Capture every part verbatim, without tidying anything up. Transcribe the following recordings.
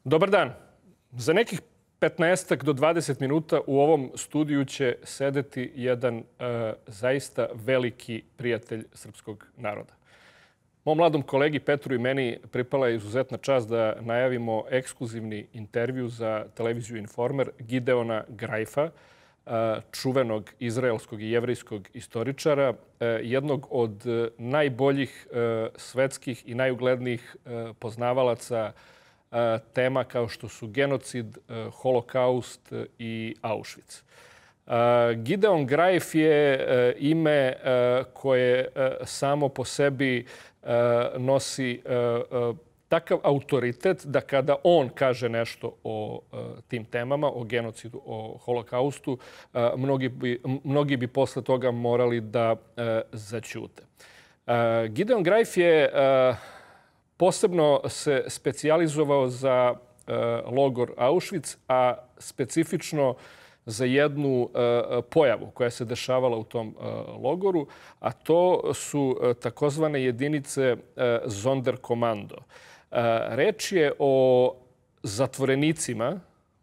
Dobar dan. Za nekih petnaestak do dvadeset minuta u ovom studiju će sedeti jedan e, zaista veliki prijatelj srpskog naroda. Mom mladom kolegi Petru i meni pripala je izuzetna čast da najavimo ekskluzivni intervju za televiziju Informer Gideona Grajfa, čuvenog izraelskog i jevrejskog istoričara, jednog od najboljih svetskih i najuglednijih poznavalaca tema kao što su genocid, holokaust i Auschwitz. Gideon Grajf je ime koje samo po sebi nosi takav autoritet da kada on kaže nešto o tim temama, o genocidu, o holokaustu, mnogi bi, mnogi bi posle toga morali da zaćute. Gideon Grajf je posebno se specijalizovao za logor Auschwitz, a specifično za jednu pojavu koja se dešavala u tom logoru, a to su takozvane jedinice Sonderkommando. Reč je o zatvorenicima,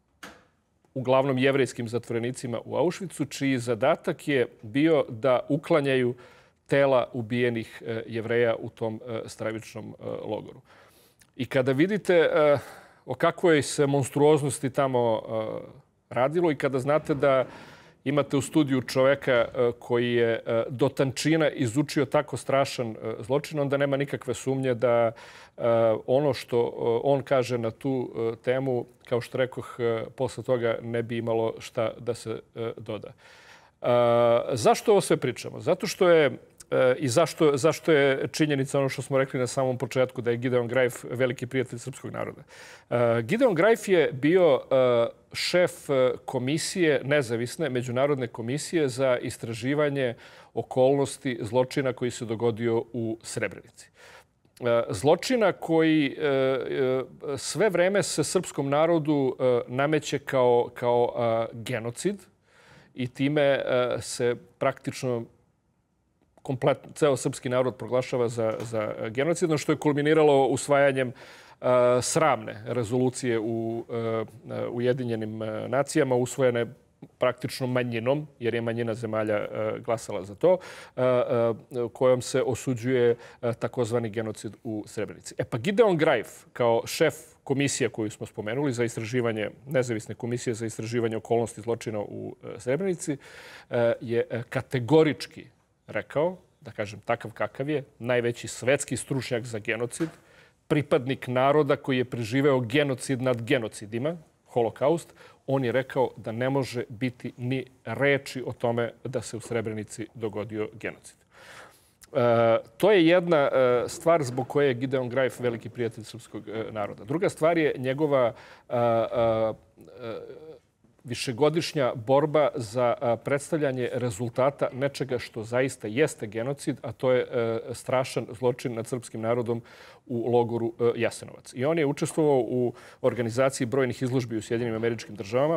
uglavnom jevrejskim zatvorenicima u Auschwitzu, čiji zadatak je bio da uklanjaju tela ubijenih Jevreja u tom stravičnom logoru. I kada vidite o kakvoj se monstruoznosti tamo radilo i kada znate da imate u studiju čoveka koji je do tančina izučio tako strašan zločin, onda nema nikakve sumnje da ono što on kaže na tu temu, kao što rekoh, posle toga ne bi imalo šta da se doda. Zašto ovo sve pričamo? Zato što je i zašto, zašto je činjenica ono što smo rekli na samom početku, da je Gideon Grajf veliki prijatelj srpskog naroda. Gideon Grajf je bio šef komisije, nezavisne međunarodne komisije za istraživanje okolnosti zločina koji se dogodio u Srebrenici. Zločina koji sve vreme se srpskom narodu nameće kao, kao genocid i time se praktično kompletno, ceo srpski narod proglašava za, za genocidno, što je kulminiralo usvajanjem uh, sramne rezolucije u uh, Ujedinjenim nacijama, usvojene praktično manjinom, jer je manjina zemalja uh, glasala za to, uh, uh, kojom se osuđuje uh, takozvani genocid u Srebrenici. E pa Gideon Grajf, kao šef komisije koju smo spomenuli za istraživanje, nezavisne komisije za istraživanje okolnosti zločina u uh, Srebrenici, uh, je kategorički rekao, da kažem takav kakav je, najveći svetski stručnjak za genocid, pripadnik naroda koji je preživeo genocid nad genocidima, holokaust, on je rekao da ne može biti ni reči o tome da se u Srebrenici dogodio genocid. E, to je jedna e, stvar zbog koje je Gideon Grajf veliki prijatelj srpskog e, naroda. Druga stvar je njegova a, a, a, višegodišnja borba za predstavljanje rezultata nečega što zaista jeste genocid, a to je strašan zločin nad srpskim narodom u logoru Jasenovac. I on je učestvovao u organizaciji brojnih izložbi u Sjedinjenim Američkim Državama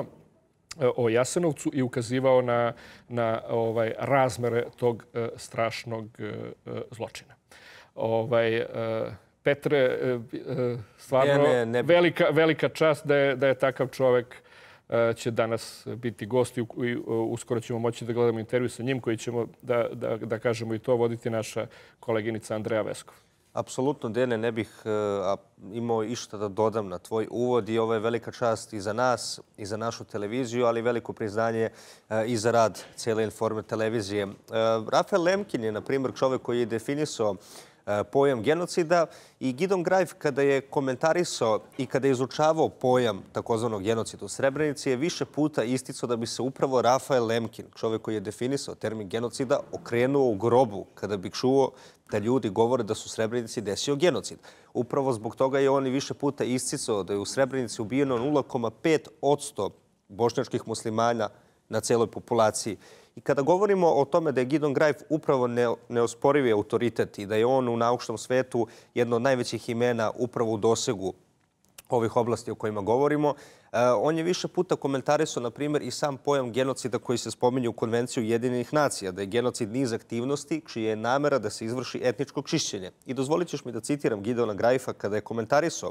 o Jasenovcu i ukazivao na, na ovaj, razmere tog strašnog zločina. Ovaj, Petre, stvarno ne, ne, ne. Velika, velika čast da je, da je takav čovek će danas biti gost i uskoro ćemo moći da gledamo intervju sa njim koji ćemo, da, da, da kažemo i to, voditi naša koleginica Andreja Veskov. Apsolutno, Dene, ne bih uh, imao išta da dodam na tvoj uvod i ovo je velika čast i za nas i za našu televiziju, ali veliko priznanje uh, i za rad cijele Informer televizije. Uh, Rafael Lemkin je, na primjer, čovjek koji je definisao pojam genocida i Gideon Grajf kada je komentarisao i kada je izučavao pojam takozvanog genocida u Srebrenici je više puta isticao da bi se upravo Rafael Lemkin, čovjek koji je definisao termin genocida, okrenuo u grobu kada bi čuo da ljudi govore da su u Srebrenici desio genocid. Upravo zbog toga je on i više puta isticao da je u Srebrenici ubijeno nula zarez pet posto bošnjačkih muslimana na celoj populaciji. I kada govorimo o tome da je Gideon Grajf upravo neosporivi autoritet i da je on u naučnom svetu jedno od najvećih imena upravo u dosegu ovih oblasti o kojima govorimo, on je više puta komentarisao, na primjer, i sam pojam genocida koji se spominje u Konvenciji Ujedinjenih nacija, da je genocid niz aktivnosti čija je namera da se izvrši etničko čišćenje. I dozvolit ćeš mi da citiram Gideona Grajfa kada je komentarisao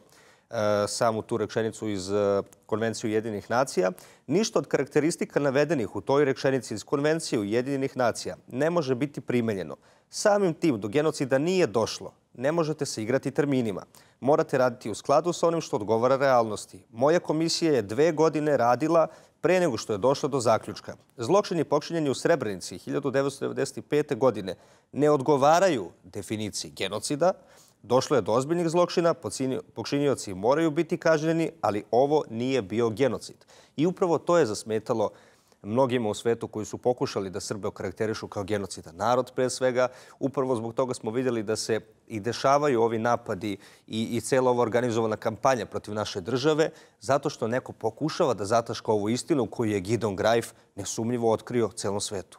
samu tu rečenicu iz Konvencije Ujedinjenih nacija. Ništa od karakteristika navedenih u toj rečenici iz Konvencije Ujedinjenih nacija ne može biti primenjeno. Samim tim, do genocida nije došlo. Ne možete se igrati terminima. Morate raditi u skladu sa onim što odgovara realnosti. Moja komisija je dve godine radila pre nego što je došla do zaključka. Zločini počinjeni u Srebrenici hiljadu devetsto devedeset pete. godine ne odgovaraju definiciji genocida. Došlo je do ozbiljnih zločina, počinioci moraju biti kažnjeni, ali ovo nije bio genocid. I upravo to je zasmetalo mnogima u svetu koji su pokušali da Srbe okarakterišu kao genocidan narod pre svega. Upravo zbog toga smo vidjeli da se i dešavaju ovi napadi i, i cijela ova organizovana kampanja protiv naše države, zato što neko pokušava da zataška ovu istinu koju je Gideon Greif nesumnjivo otkrio celom svetu.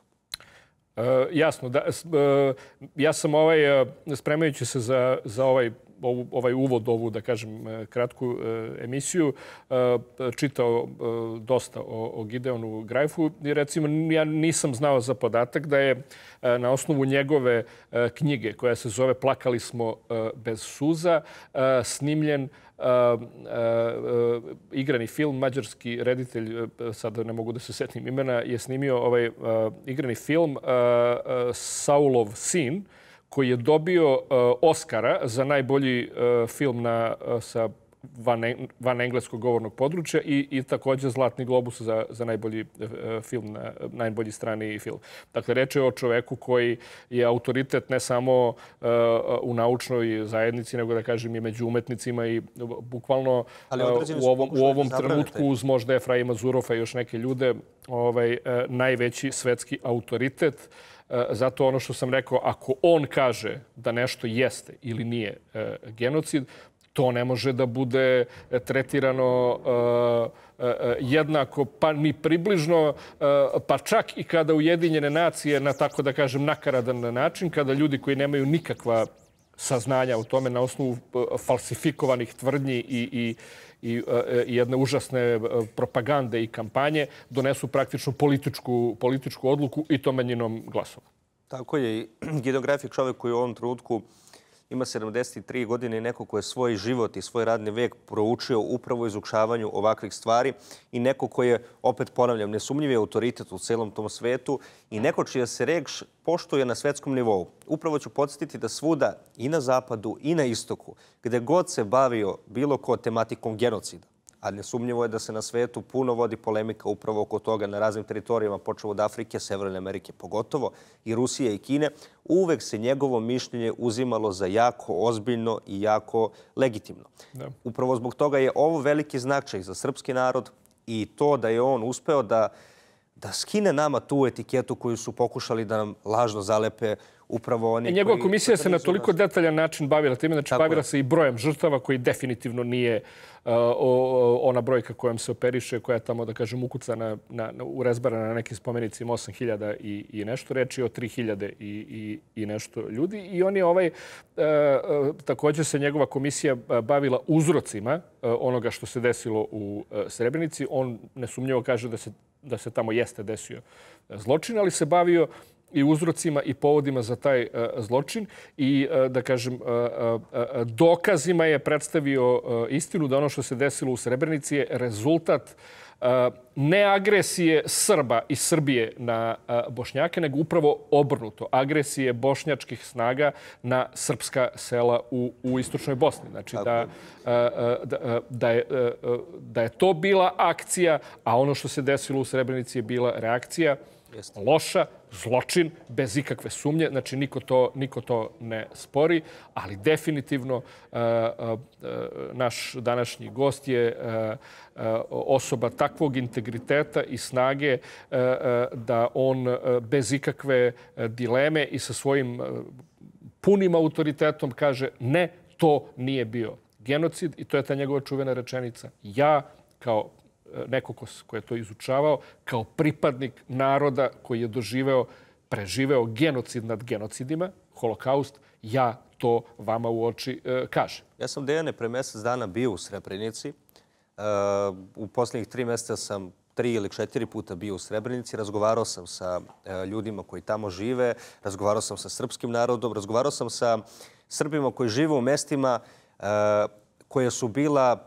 E, jasno. Da, e, ja sam ovaj, spremajući se za, za ovaj Ovu, ovaj uvod, ovu, da kažem, kratku e, emisiju, e, čitao e, dosta o, o Gideonu Greifu i recimo ja nisam znao za podatak da je e, na osnovu njegove e, knjige koja se zove Plakali smo e, bez suza e, snimljen Uh, uh, uh, igrani film, mađarski reditelj, uh, sad ne mogu da se setim imena, je snimio ovaj uh, igrani film uh, uh, Saulov sin, koji je dobio uh, Oscara za najbolji uh, film na, uh, sa van, van engleskog govornog područja i, i također Zlatni globus za, za najbolji uh, film, na najbolji strani film. Dakle, reč je o čoveku koji je autoritet ne samo uh, u naučnoj zajednici, nego da kažem i među umetnicima i bukvalno uh, u ovom, u ovom trenutku uz možda Efraima Zurofa i još neke ljude ovaj, uh, najveći svetski autoritet. Zato ono što sam rekao, ako on kaže da nešto jeste ili nije genocid, to ne može da bude tretirano jednako, pa ni približno, pa čak i kada Ujedinjene nacije na, tako da kažem, nakaradan način, kada ljudi koji nemaju nikakva saznanja o tome na osnovu falsifikovanih tvrdnji i, i i jedne užasne propagande i kampanje donesu praktično političku, političku odluku i to manjinom glasova. Tako je. Gideon Greif je čovjek koji u ovom trenutku ima sedamdeset tri godine i neko ko je svoj život i svoj radni vek proučio upravo izučavanju ovakvih stvari i neko ko je, opet ponavljam, nesumnjivi autoritet u celom tom svetu i neko čija se reč poštuje na svetskom nivou. Upravo ću podsjetiti da svuda i na zapadu i na istoku, gde god se bavio bilo ko tematikom genocida, a nesumnjivo je da se na svetu puno vodi polemika upravo oko toga na raznim teritorijama, počeo od Afrike, Severne Amerike pogotovo, i Rusije i Kine, uvek se njegovo mišljenje uzimalo za jako ozbiljno i jako legitimno. Da. Upravo zbog toga je ovo veliki značaj za srpski narod i to da je on uspeo da, da skine nama tu etiketu koju su pokušali da nam lažno zalepe upravo oni. I njegova komisija se na toliko detaljan način bavila time, znači bavila se i brojem žrtava koji definitivno nije uh, ona brojka kojom se operiše, koja je tamo, da kažem, ukucana, na, na, urezbarana na nekim spomenicima osam hiljada i, i nešto, reči o tri hiljade i, i, i nešto ljudi. I on je ovaj, uh, uh, također se njegova komisija bavila uzrocima uh, onoga što se desilo u uh, Srebrenici. On nesumnjivo kaže da se, da se tamo jeste desio zločin, ali se bavio i uzrocima i povodima za taj uh, zločin i, uh, da kažem, uh, uh, dokazima je predstavio uh, istinu da ono što se desilo u Srebrenici je rezultat uh, ne agresije Srba i Srbije na uh, Bošnjake, nego upravo obrnuto. Agresije bošnjačkih snaga na srpska sela u, u istočnoj Bosni. Znači da, uh, da, da, je, uh, da je to bila akcija, a ono što se desilo u Srebrenici je bila reakcija. Jeste. Loša, zločin, bez ikakve sumnje. Znači, niko to, niko to ne spori, ali definitivno uh, uh, naš današnji gost je uh, uh, osoba takvog integriteta i snage uh, uh, da on uh, bez ikakve uh, dileme i sa svojim uh, punim autoritetom kaže ne, to nije bio genocid i to je ta njegova čuvena rečenica. Ja, kao neko ko, ko je to izučavao, kao pripadnik naroda koji je doživeo, preživeo genocid nad genocidima, holokaust, ja to vama u oči e, kažem. Ja sam, Dejane, pre mjesec dana bio u Srebrenici. E, u posljednjih tri mjeseca sam tri ili četiri puta bio u Srebrenici. Razgovarao sam sa e, ljudima koji tamo žive, razgovarao sam sa srpskim narodom, razgovarao sam sa Srbima koji žive u mestima e, koja su bila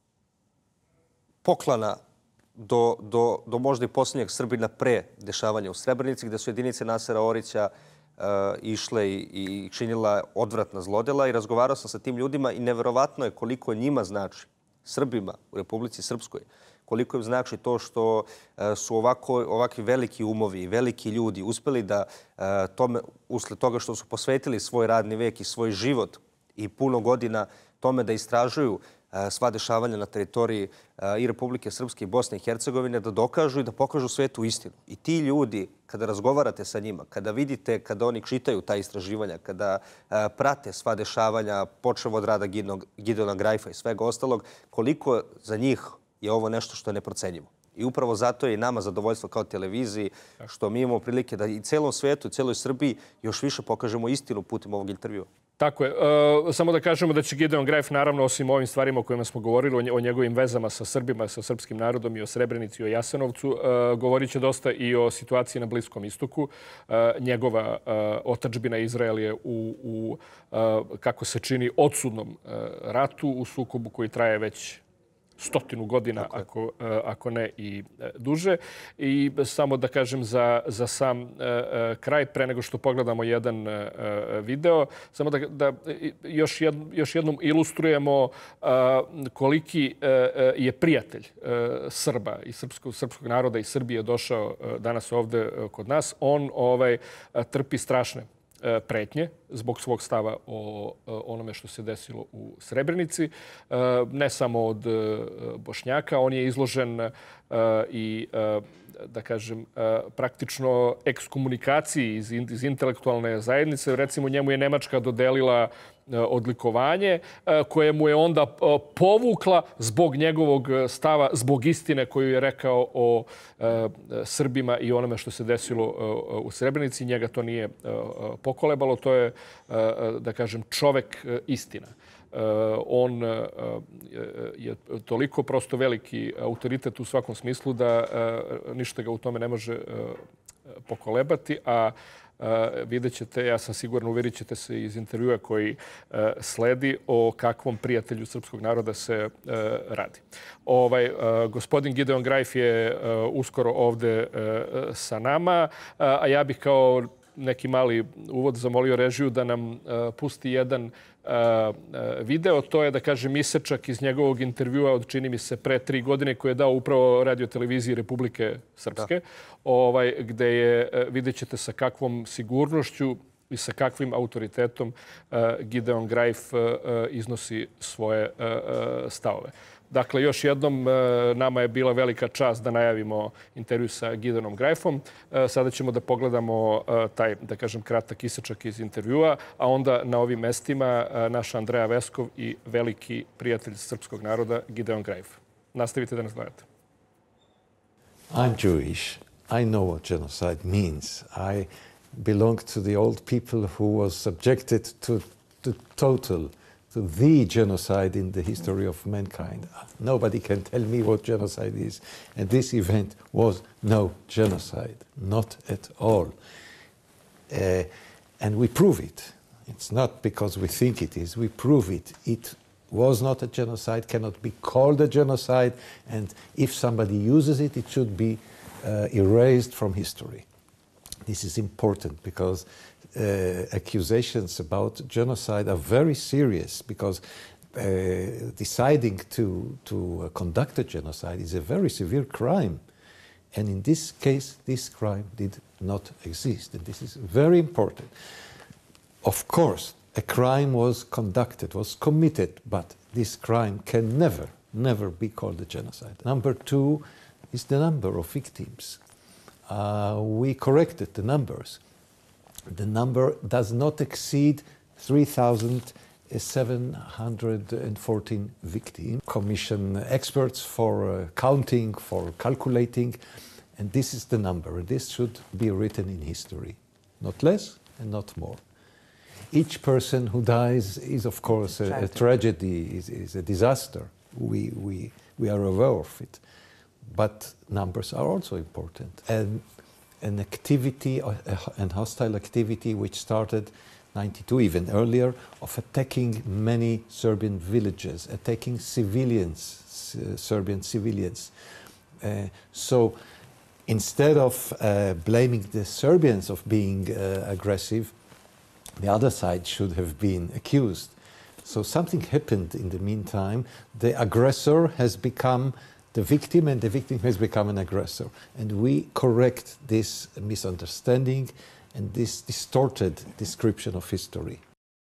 poklana do, do, do možda i posljednjeg Srbina pre dešavanja u Srebrenici, gde su jedinice Nasera Orića uh, išle i, i činila odvratna zlodela. I razgovarao sam sa tim ljudima i neverovatno je koliko njima znači, Srbima u Republici Srpskoj, koliko im znači to što uh, su ovako, ovakvi veliki umovi i veliki ljudi uspeli da uh, tome, usled toga što su posvetili svoj radni vek i svoj život i puno godina tome da istražuju sva dešavanja na teritoriji i Republike Srpske i Bosne i Hercegovine, da dokažu i da pokažu svetu istinu. I ti ljudi, kada razgovarate sa njima, kada vidite, kada oni čitaju ta istraživanja, kada prate sva dešavanja, počev od rada Gideona Grajfa i svega ostalog, koliko za njih je ovo nešto što je neprocenjivo. I upravo zato je i nama zadovoljstvo kao televiziji što mi imamo prilike da i celom svetu, i celoj Srbiji još više pokažemo istinu putem ovog intervjua. Tako je. E, samo da kažemo da će Gideon Grajf, naravno, osim ovim stvarima o kojima smo govorili, o njegovim vezama sa Srbima, sa srpskim narodom i o Srebrenici i o Jasenovcu, e, govorit će dosta i o situaciji na Bliskom istoku. E, njegova e, otadžbina Izrael je u, u e, kako se čini, odsudnom e, ratu, u sukobu koji traje već stotinu godina, ako, ako ne i duže. I samo da kažem za, za sam kraj, pre nego što pogledamo jedan video, samo da, da još, jed, još jednom ilustrujemo koliki je prijatelj Srba i srpskog, srpskog naroda i Srbije došao danas ovde kod nas. On ovaj, trpi strašne pretnje zbog svog stava o onome što se desilo u Srebrenici. Ne samo od Bošnjaka, on je izložen i, da kažem, praktično ekskomunikaciji iz, iz intelektualne zajednice. Recimo, njemu je Nemačka dodelila odlikovanje koje mu je onda povukla zbog njegovog stava, zbog istine koju je rekao o Srbima i onome što se desilo u Srebrenici. Njega to nije pokolebalo. To je, da kažem, čovek istina. On je toliko prosto veliki autoritet u svakom smislu da ništa ga u tome ne može pokolebati, a vidjet ćete, ja sam siguran, uvjerit ćete se iz intervjua koji sledi o kakvom prijatelju srpskog naroda se radi. Ovaj, gospodin Gideon Grajf je uskoro ovde sa nama, a ja bih kao neki mali uvod zamolio režiju da nam pusti jedan video. To je, da kažem, isečak iz njegovog intervjua od, čini mi se, pre tri godine koje je dao upravo radioteleviziji Republike Srpske, ovaj, gde je, vidjet ćete sa kakvom sigurnošću i sa kakvim autoritetom Gideon Grajf iznosi svoje stavove. Dakle, još jednom, nama je bila velika čast da najavimo intervju sa Gideonom Grajfom. Sada ćemo da pogledamo taj, da kažem, kratak isečak iz intervjua, a onda na ovim mestima naša Andreja Veskov i veliki prijatelj srpskog naroda Gideon Grajf. Nastavite da nas gledate. I'm Jewish. I know what genocide means. I belong to the old people who was subjected to the total to the genocide in the history of mankind. Nobody can tell me what genocide is. And this event was no genocide, not at all. Uh, and we prove it. It's not because we think it is, we prove it. It was not a genocide, cannot be called a genocide, and if somebody uses it, it should be uh, erased from history. This is important because Uh, accusations about genocide are very serious because uh, deciding to, to uh, conduct a genocide is a very severe crime. And in this case, this crime did not exist. And this is very important. Of course, a crime was conducted, was committed, but this crime can never, never be called a genocide. Number two is the number of victims. Uh, we corrected the numbers. The number does not exceed three thousand seven hundred fourteen victims. Commission experts for uh, counting, for calculating, and this is the number. And this should be written in history, not less and not more. Each person who dies is, of course, a, a tragedy, is, is a disaster. We, we, we are aware of it. But numbers are also important. And an activity, an hostile activity which started ninety-two, even earlier, of attacking many Serbian villages, attacking civilians, uh, Serbian civilians. Uh, so instead of uh, blaming the Serbians of being uh, aggressive, the other side should have been accused. So something happened in the meantime. The aggressor has become the victim, and the victim has become an aggressor. And we correct this misunderstanding and this distorted description of history.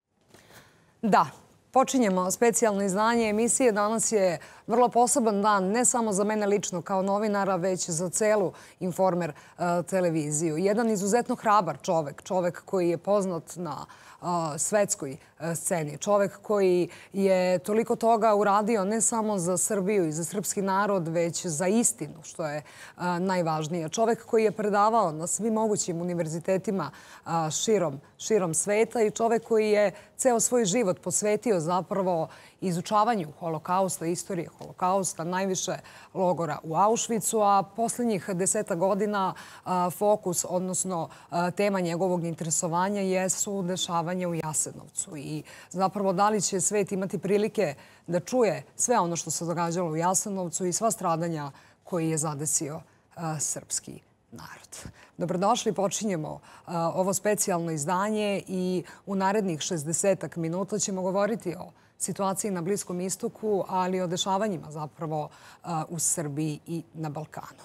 Da. Počinjemo specijalno izdanje emisije. Danas je vrlo poseban dan, ne samo za mene lično kao novinara, već za celu Informer televiziju. Jedan izuzetno hrabar čovek, čovek koji je poznat na svetskoj sceni. Čovek koji je toliko toga uradio ne samo za Srbiju i za srpski narod, već za istinu, što je najvažnije. Čovek koji je predavao na svim mogućim univerzitetima širom, širom sveta i čovek koji je ceo svoj život posvetio zapravo izučavanju holokausta, istorije holokausta, najviše logora u Auschwitzu, a posljednjih deseta godina fokus, odnosno tema njegovog interesovanja jesu dešavanja u Jasenovcu. I zapravo da li će svet imati prilike da čuje sve ono što se događalo u Jasenovcu i sva stradanja koji je zadesio srpski narod. Dobrodošli, počinjemo ovo specijalno izdanje i u narednih šezdesetak minuta ćemo govoriti o situaciji na Bliskom istoku, ali i o dešavanjima zapravo u Srbiji i na Balkanu.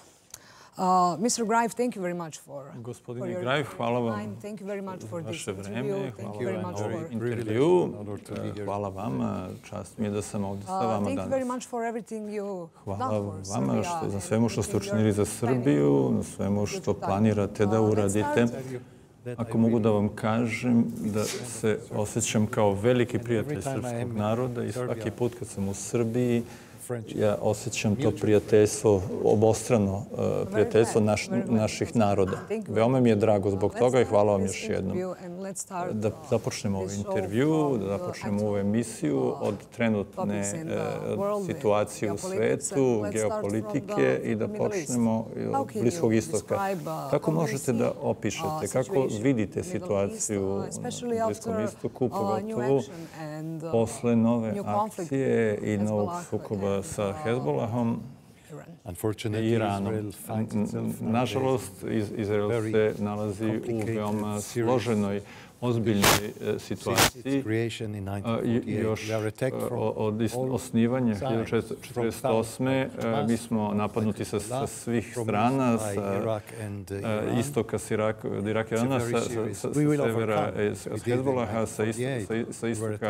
Uh, mister Greif, thank you very much for, Gospodine for your Greif, hvala vam time. Thank you very much for this vaše interview. vreme, Thank hvala you very vam much na ovaj for intervju. Hvala vama, čast mi je da sam ovdje sa vama Uh, thank you very danas. much for everything you Hvala done for vama Serbia što, za and svemu što ste everything učinili za you're Srbiju, na planning svemu to što do. planirate da Uh, let's uradite. start. Ako mogu da vam kažem da se osjećam kao veliki prijatelj srpskog naroda i svaki put kad sam u Srbiji, ja osjećam to prijateljstvo, obostrano prijateljstvo naš, naših naroda. Veoma mi je drago zbog toga i hvala vam još jednom. Da započnemo ovaj intervju, da započnemo ovu emisiju od trenutne situacije u svetu, geopolitike i da počnemo od Bliskog istoka. Kako možete da opišete, kako vidite situaciju na Bliskom istoku, pogotovo posle nove akcije i novog sukoba sa Hezbolahom i Iranom. Nažalost, Izrael se nalazi u veoma složenoj, ozbiljnoj situaciji. Još od osnivanja hiljadu četiristo četrdeset osme mi smo napadnuti sa svih strana, sa istoka, od Iraka i Irana, sa severa od Hezbolaha, sa istoka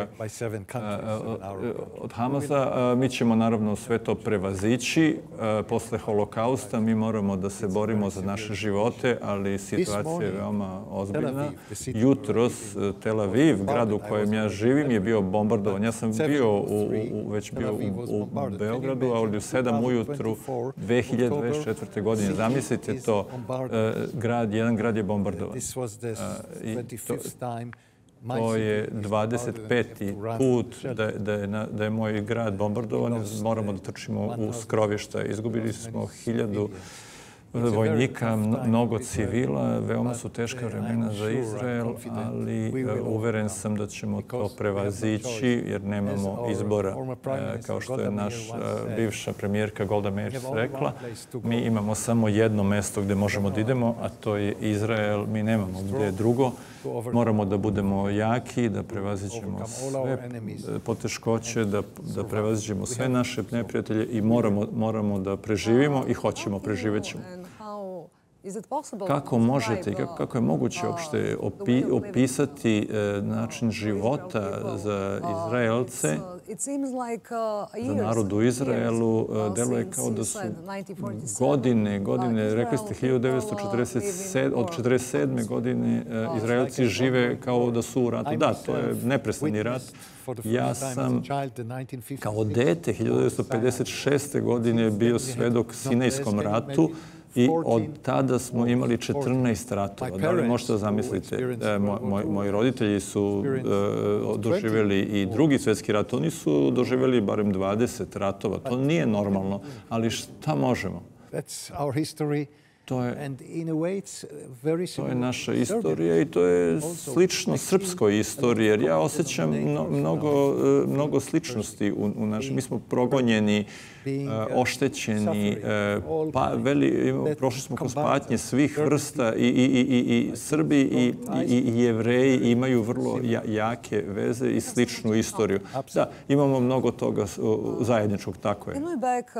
od Hamasa. Mi ćemo naravno sve to prevazići. Posle holokausta mi moramo da se borimo za naše živote, ali situacija je veoma ozbiljna. Jutro Tel Aviv, grad u kojem ja živim, je bio bombardovan. Ja sam bio u, u, već bio u, u Beogradu, ali u sedam ujutru dve hiljade dvadeset četvrte. godine. Zamislite to, grad, jedan grad je bombardovan. I to, to je dvadeset peti put da, da, je, na, da je moj grad bombardovan. Moramo da trčimo u skrovišta. Izgubili smo hiljadu vojnika, mnogo civila. Veoma su teška vremena za Izrael, ali uveren sam da ćemo to prevazići jer nemamo izbora. Kao što je naš bivša premijerka Golda Meir rekla, mi imamo samo jedno mesto gde možemo da idemo, a to je Izrael. Mi nemamo gde drugo. Moramo da budemo jaki, da prevazićemo sve poteškoće, da, da prevazićemo sve naše neprijatelje i moramo, moramo da preživimo i hoćemo, preživećemo. Kako možete i kako, kako je moguće uopšte opi, opisati e, način života za Izraelce, za narod u Izraelu? E, deluje kao da su godine, godine, rekli ste hiljadu devetsto četrdeset sedme. od četrdeset sedme. godine e, Izraelci žive kao da su u ratu. Da, to je neprestani rat. Ja sam kao dete hiljadu devetsto pedeset šeste. godine bio svedok Sinajskom ratu. I od tada smo imali četrnaest ratova. Da li možete da zamislite? Moj, moji roditelji su doživjeli i drugi svjetski rat. Oni su doživjeli barem dvadeset ratova. To nije normalno, ali šta možemo? To je, to je naša istorija i to je slično srpskoj istoriji, jer ja osjećam mnogo, mnogo sličnosti u, u našem. Mi smo progonjeni, oštećeni, pa, veli, prošli smo kroz patnje svih vrsta i, i, i, i Srbi i, i, i Jevreji imaju vrlo jake veze i sličnu istoriju. Da, imamo mnogo toga zajedničkog, tako je.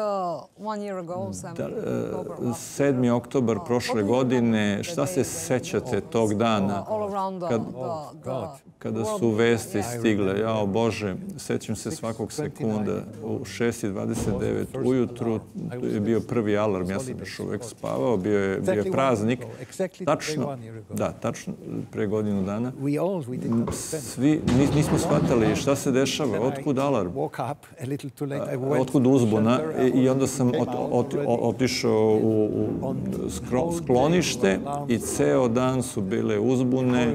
sedmi oktobar prošle godine, šta se sećate tog dana kad, kada su vesti stigle? Jao Bože, sećam se svakog sekunda. U šest i dvadeset devet ujutru je bio prvi alarm, ja sam još uvek spavao, bio je, bio je praznik. Tačno, da, tačno pre godinu dana. Svi nismo shvatali šta se dešava, otkud alarm, otkud uzbuna i onda sam ot, ot, otišao u, u sklonište i ceo dan su bile uzbune.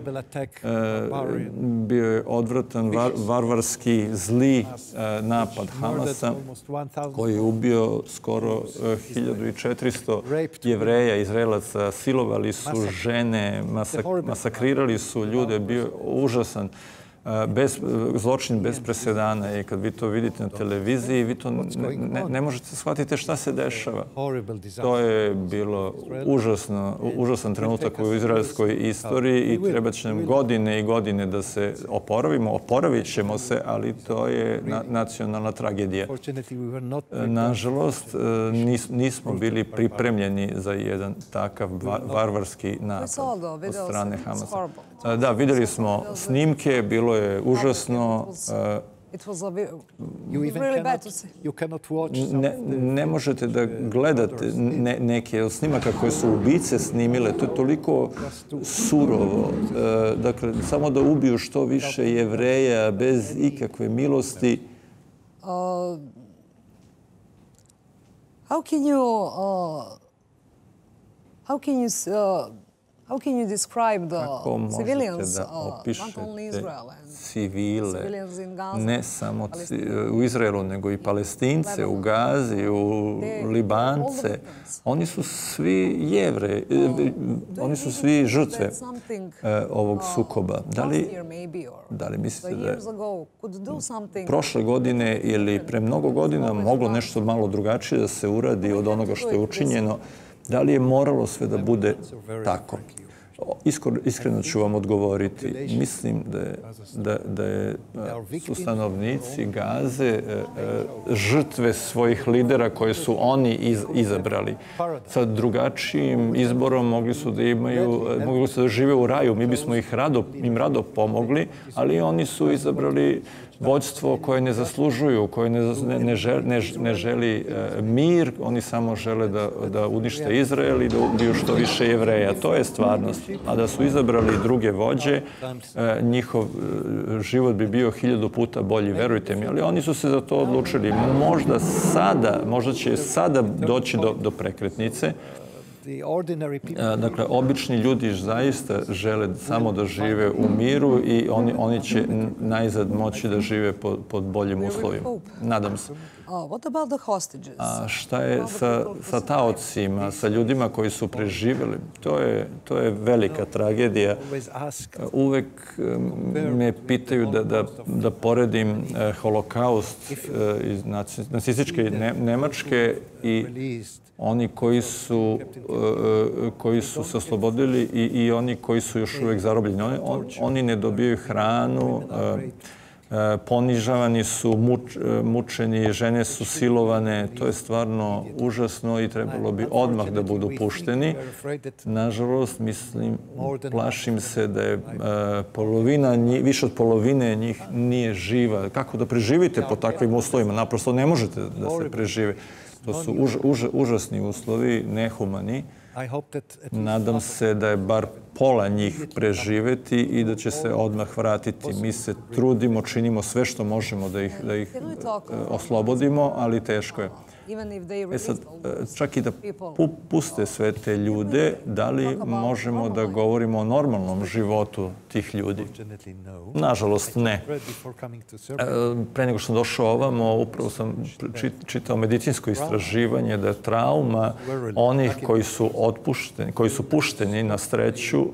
Bio je odvratan, var, varvarski, zli napad Hamasa koji je ubio skoro hiljadu i četiristo Jevreja, Izraelaca, silovali su žene, masak, masakrirali su ljude, bio je užasan. Bez, zločin bez presedana i kad vi to vidite na televiziji, vi to ne, ne, ne možete shvatiti šta se dešava. To je bilo užasno, užasan trenutak u izraelskoj istoriji i treba će nam godine i godine da se oporavimo. Oporavit ćemo se, ali to je na, nacionalna tragedija. Nažalost, nis, nismo bili pripremljeni za jedan takav varvarski napad od strane Hamasa. Da, vidjeli smo snimke, bilo je užasno. Ne, ne možete da gledate ne, neke od snimaka koje su ubice snimile. To je toliko surovo. Dakle, samo da ubiju što više Jevreja bez ikakve milosti. Uh, how can you... Uh, how can you... Uh, How can you describe the civilians, uh, not only Israel and civile, ne samo u Izraelu, nego i Palestince, u Gazi, u Libance. Oni su svi Jevreji, oni su svi žrtve ovog sukoba. Da li, da li mislite da je prošle godine ili pre mnogo godina moglo nešto malo drugačije da se uradi od onoga što je učinjeno? Da li je moralo sve da bude tako? Iskreno ću vam odgovoriti. Mislim da, je, da, da je, su stanovnici Gaze žrtve svojih lidera koje su oni iz, izabrali. Sa drugačijim izborom mogli su da imaju, mogli su da žive u raju. Mi bismo ih rado, im rado pomogli, ali oni su izabrali vođstvo koje ne zaslužuju, koje ne, ne, želi, ne, ne želi mir, oni samo žele da, da unište Izrael i da ubiju što više Jevreja. To je stvarnost. A da su izabrali druge vođe, njihov život bi bio hiljadu puta bolji, verujte mi. Ali oni su se za to odlučili. Možda sada, možda će sada doći do, do prekretnice. Dakle, obični ljudi zaista žele samo da žive u miru i oni, oni će najzad moći da žive pod, pod boljim uslovima. Nadam se. A šta je sa, sa taocima, sa ljudima koji su preživjeli? To je, to je velika tragedija. Uvek me pitaju da, da, da poredim holokaust iz nacističke Nemačke i oni koji su, koji su se oslobodili i, i oni koji su još uvek zarobljeni. Oni, on, oni ne dobijaju hranu, ponižavani su, muč, mučeni, žene su silovane. To je stvarno užasno i trebalo bi odmah da budu pušteni. Nažalost, mislim, plašim se da je polovina, više od polovine njih nije živa. Kako da preživite po takvim uslovima? Naprosto ne možete da se prežive. To su už, už, užasni uslovi, nehumani. Nadam se da je bar pola njih preživeti i da će se odmah vratiti. Mi se trudimo, činimo sve što možemo da ih, da ih oslobodimo, ali teško je. E sad, čak i da puste sve te ljude, da li možemo da govorimo o normalnom životu tih ljudi? Nažalost, ne. Pre nego što sam došao ovamo, upravo sam čitao medicinsko istraživanje da je trauma onih koji su otpušteni, koji su pušteni na sreću,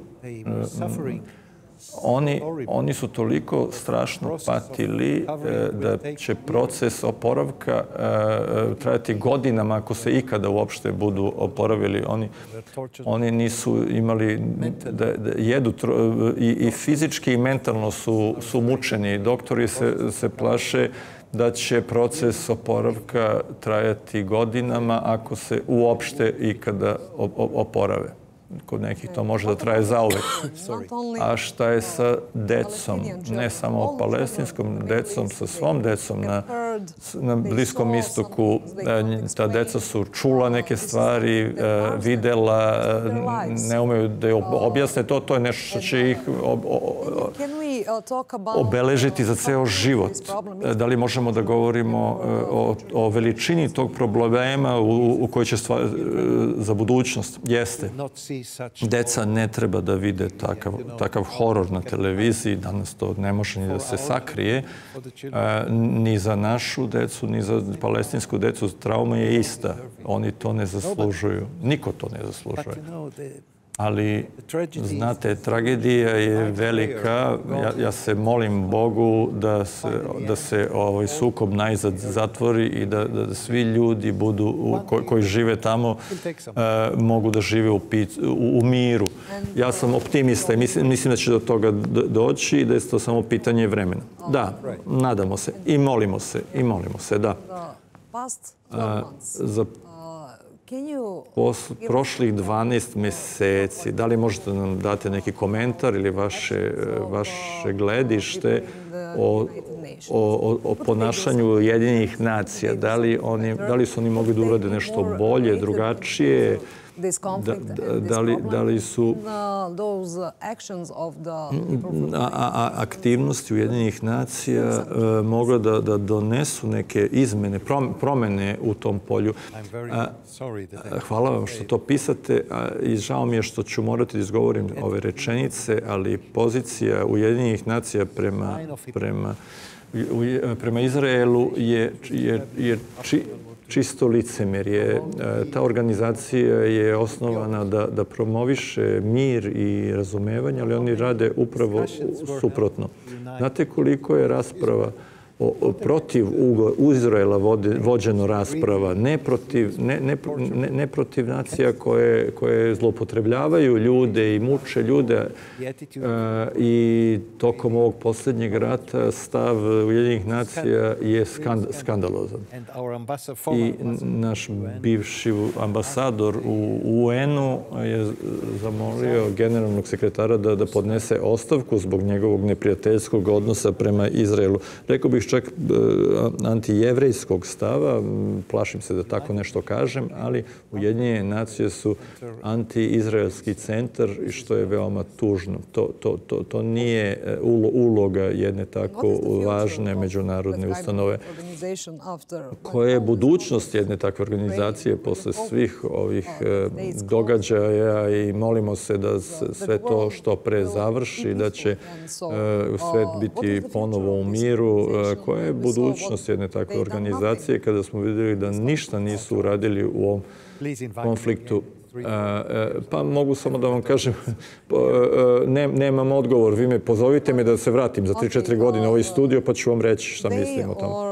Oni, oni su toliko strašno patili da će proces oporavka trajati godinama ako se ikada uopšte budu oporavili. Oni, oni nisu imali da, da jedu i, i fizički i mentalno su, su mučeni. Doktori se, se plaše da će proces oporavka trajati godinama ako se uopšte ikada oporave. Kod nekih to može da traje zauvek. A šta je sa decom? Ne samo palestinskom decom, sa svom decom na, na Bliskom istoku. Ta deca su čula neke stvari, videla, ne umeju da je objasne. To, to je nešto što će ih obeležiti za ceo život. Da li možemo da govorimo o, o veličini tog problema u, u kojoj će stvar, za budućnost? Jeste. Deca ne treba da vide takav, takav horor na televiziji. Danas to ne može ni da se sakrije. Ni za našu decu, ni za palestinsku decu. Trauma je ista. Oni to ne zaslužuju. Niko to ne zaslužuje. Ali, znate, tragedija je velika. Ja, ja se molim Bogu da se, da se ovaj sukob najzad zatvori i da, da svi ljudi budu, u, ko, koji žive tamo uh, mogu da žive u, pic, u, u miru. Ja sam optimista i mislim, mislim da će do toga doći i da je to samo pitanje vremena. Da, nadamo se i molimo se, i molimo se, da. Uh, za Posl, prošlih dvanaest meseci, da li možete nam dati neki komentar ili vaše, vaše gledište o, o, o ponašanju Ujedinjenih nacija? Da li, oni, da li su oni mogli da urade nešto bolje, drugačije? Da, da, da, li, da li su a, a, aktivnosti Ujedinjenih nacija uh, mogle da, da donesu neke izmene, promene u tom polju? A, hvala vam što to pisate a, i žao mi je što ću morati da izgovorim ove rečenice, ali pozicija Ujedinjenih nacija prema, prema, prema Izraelu je, je, je či, čisto licemerje. Ta organizacija je osnovana da, da promoviše mir i razumevanje, ali oni rade upravo suprotno. Znate koliko je rasprava o, o, protiv u Izraela vode, vođeno rasprava, ne protiv, ne, ne, ne, ne protiv nacija koje, koje zloupotrebljavaju ljude i muče ljude. E, I tokom ovog posljednjeg rata stav Ujedinjenih nacija je skand, skandalozan. I naš bivši ambasador u U N-u je zamolio generalnog sekretara da, da podnese ostavku zbog njegovog neprijateljskog odnosa prema Izraelu. Rekao bih čak antijevrejskog stava, plašim se da tako nešto kažem, ali Ujedinjene nacije su anti-izraelski centar i što je veoma tužno. To, to, to, to nije uloga jedne tako važne međunarodne ustanove. Koja je budućnost jedne takve organizacije posle svih ovih događaja i molimo se da sve to što pre završi, da će svet biti ponovo u miru. Koja je budućnost jedne takve organizacije kada smo vidjeli da ništa nisu uradili u ovom konfliktu? Pa mogu samo da vam kažem, ne, nemam odgovor. Vi me pozovite me da se vratim za tri četiri godine u ovaj studio pa ću vam reći šta mislim o tome.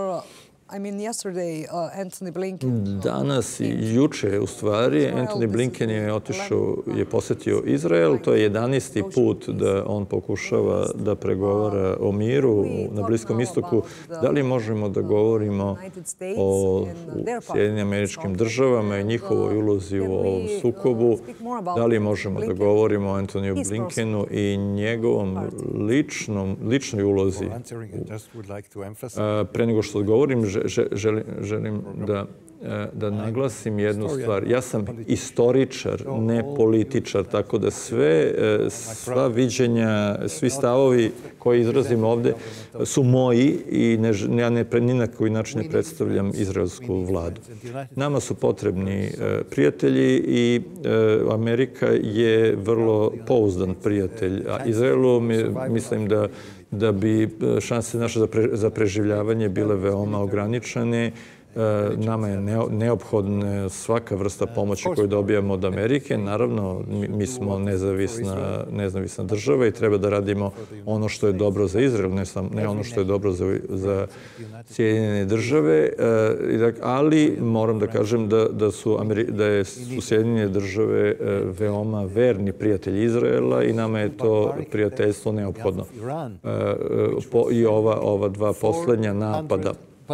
Danas i juče, u stvari, Antony Blinken je otišao, je posjetio Izrael. To je jedanaesti put da on pokušava da pregovara o miru na Bliskom istoku. Da li možemo da govorimo o Sjedinjenim Američkim Državama i njihovoj ulozi u ovom sukobu? Da li možemo da govorimo o Antoniju Blinkenu i njegovom ličnom, ličnoj ulozi? Pre nego što odgovorim, želim, želim da da naglasim jednu stvar. Ja sam istoričar, ne političar, tako da sve, sva viđenja, svi stavovi koji izrazim ovde su moji i ne, ja ne, ni na koji način ne predstavljam izraelsku vladu. Nama su potrebni prijatelji i Amerika je vrlo pouzdan prijatelj. A Izraelu mislim da da bi šanse naše za preživljavanje bile veoma ograničene. Nama je neophodna svaka vrsta pomoći koju dobijamo od Amerike. Naravno, mi smo nezavisna, nezavisna država i treba da radimo ono što je dobro za Izrael, ne, sam, ne ono što je dobro za, za Sjedinjene države. Ali moram da kažem da, da, su, Ameri, da je, su Sjedinjene države veoma verni prijatelji Izraela i nama je to prijateljstvo neophodno. I ova, ova dva poslednja napada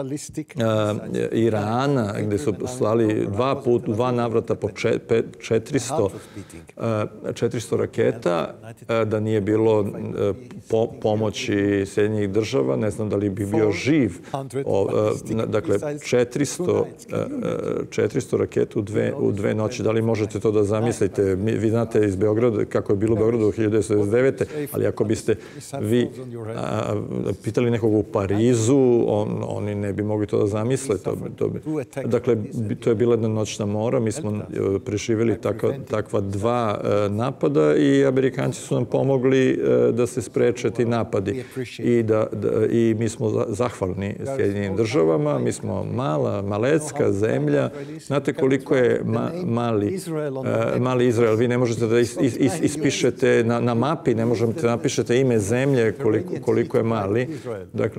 Irana, gde su slali dva put, dva navrata po četiristo, četiristo raketa, da nije bilo po, pomoći Sjedinjenih država, ne znam da li bi bio živ. O, dakle, četiristo, četiristo raketa u dve, u dve noći. Da li možete to da zamislite? Vi znate iz Beograda, kako je bilo u Beogradu u hiljadu devetsto devedeset devete. Ali ako biste vi a, pitali nekog u Parizu, on, oni ne bi mogli to da zamisle. To, to bi. Dakle, to je bila jedna noćna mora. Mi smo preživjeli takva, takva dva napada i Amerikanci su nam pomogli da se spreče ti napadi. I, da, da, i mi smo zahvalni Sjedinjenim državama. Mi smo mala, malecka zemlja. Znate koliko je ma, mali, mali Izrael. Vi ne možete da is, is, is, ispišete na, na mapi, ne možete da napišete ime zemlje koliko, koliko je mali. Dakle,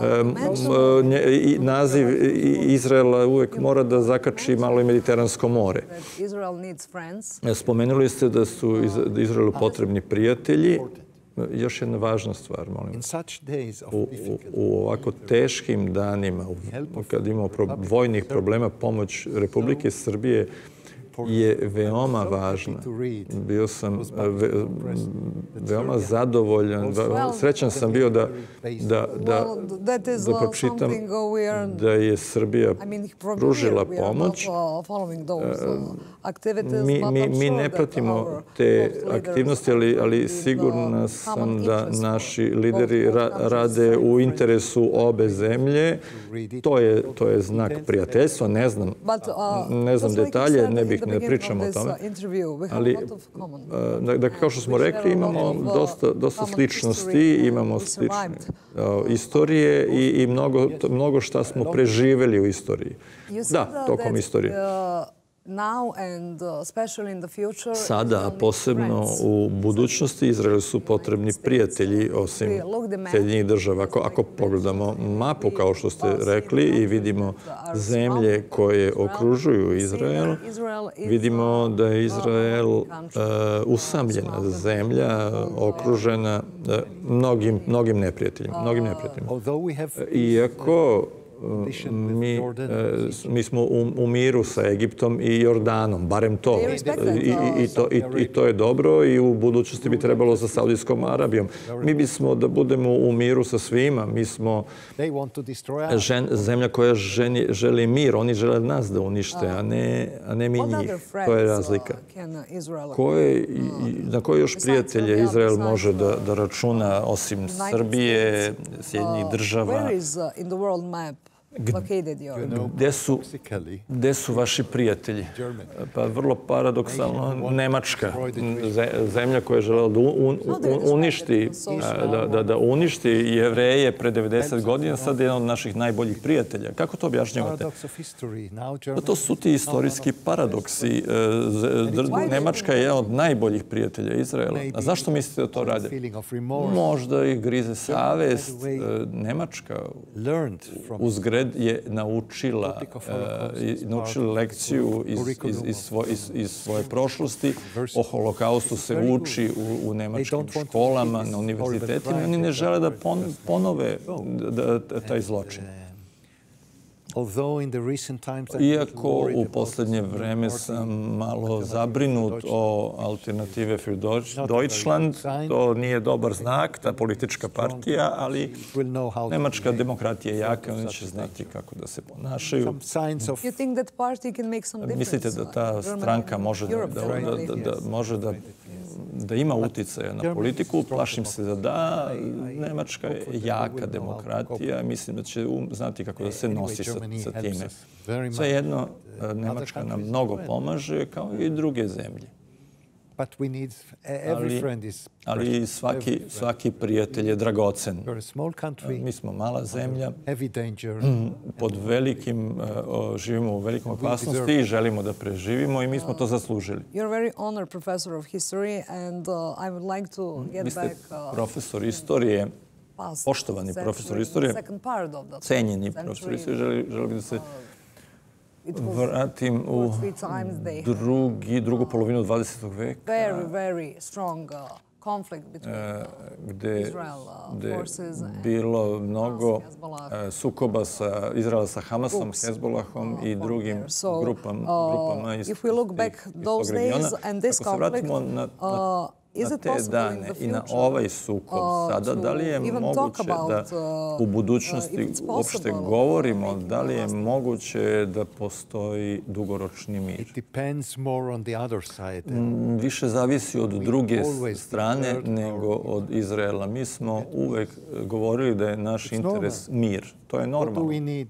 naziv Izraela uvek mora da zakači malo i Mediteransko more. Spomenuli ste da su Izraelu potrebni prijatelji. Još jedna važna stvar, molim. U, u, u ovako teškim danima, u, kad imamo pro, vojnih problema, pomoć Republike Srbije je veoma važna. Bio sam ve, veoma zadovoljan, srećan sam bio da, da, da, da pročitam da je Srbija pružila pomoć. Mi, mi, mi ne pratimo te aktivnosti, ali, ali sigurna sam da naši lideri ra, rade u interesu obe zemlje. To je, to je znak prijateljstva. Ne znam, ne znam detalje, ne bih ne pričam o tome. Ali, da, da, kao što smo rekli, imamo dosta, dosta sličnosti, imamo slične uh, istorije i, i mnogo, mnogo šta smo preživeli u istoriji. Da, tokom istorije. Sada, posebno u budućnosti, Izraelu su potrebni prijatelji osim Sjedinjenih država. Ako, ako pogledamo mapu, kao što ste rekli, i vidimo zemlje koje okružuju Izrael, vidimo da je Izrael uh, usamljena zemlja, okružena uh, mnogim, mnogim neprijateljima. Mnogim neprijateljima. Iako Mi, mi smo u, u miru sa Egiptom i Jordanom, barem to. I, i, i, to, i, I to je dobro i u budućnosti bi trebalo sa Saudijskom Arabijom. Mi bismo da budemo u miru sa svima. Mi smo žen, zemlja koja ženi, želi mir. Oni žele nas da unište, a ne, a ne mi njih. To je razlika. Koje, na koje još prijatelje Izrael može da, da računa osim Srbije, Sjedinjenih država? Gde su, gde su vaši prijatelji? Pa vrlo paradoksalno Nemačka, zemlja koja je želela da un, uništi, da, da, da uništi Jevreje pre devedeset godina, sad je jedan od naših najboljih prijatelja. Kako to objašnjavate? Pa to su ti istorijski paradoksi. Nemačka je jedan od najboljih prijatelja Izraela. A zašto mislite da to rade? Možda ih grize savest. Nemačka uzgred je naučila, uh, naučila lekciju iz, iz, iz, svoj, iz, iz svoje prošlosti. O holokaustu se uči u, u nemačkim školama, na univerzitetima. Oni ne žele da pon, ponove da, da, taj zločin. Iako u posljednje vreme sam malo zabrinut o Alternative für Deutschland, to nije dobar znak, ta politička partija, ali nemačka demokratija je jaka, oni će znati kako da se ponašaju. Mislite da ta stranka može da, da, da, da, može da da ima uticaja na politiku, plašim se da da. Nemačka je jaka demokratija, mislim da će znati kako da se nosi sa, sa time. Svejedno, Nemačka nam mnogo pomaže, kao i druge zemlje. Ali, ali svaki, svaki prijatelj je dragocen. Mi smo mala zemlja, pod velikim, živimo u velikom opasnosti i želimo da preživimo i mi smo to zaslužili. Vi ste profesor istorije, poštovani profesor istorije, cenjeni profesor istorije, želim da se vratim u drugi, drugu polovinu dvadesetog veka, gde je bilo mnogo sukoba sa Izraela sa Hamasom, Hezbolahom i drugim grupama, grupama iz, iz tog regiona. Ako se vratimo na, na na te dane i na ovaj sukob sada, da li je moguće da u budućnosti uopšte govorimo, da li je moguće da postoji dugoročni mir? Više zavisi od druge strane nego od Izraela. Mi smo uvek govorili da je naš interes mir. To je normalno.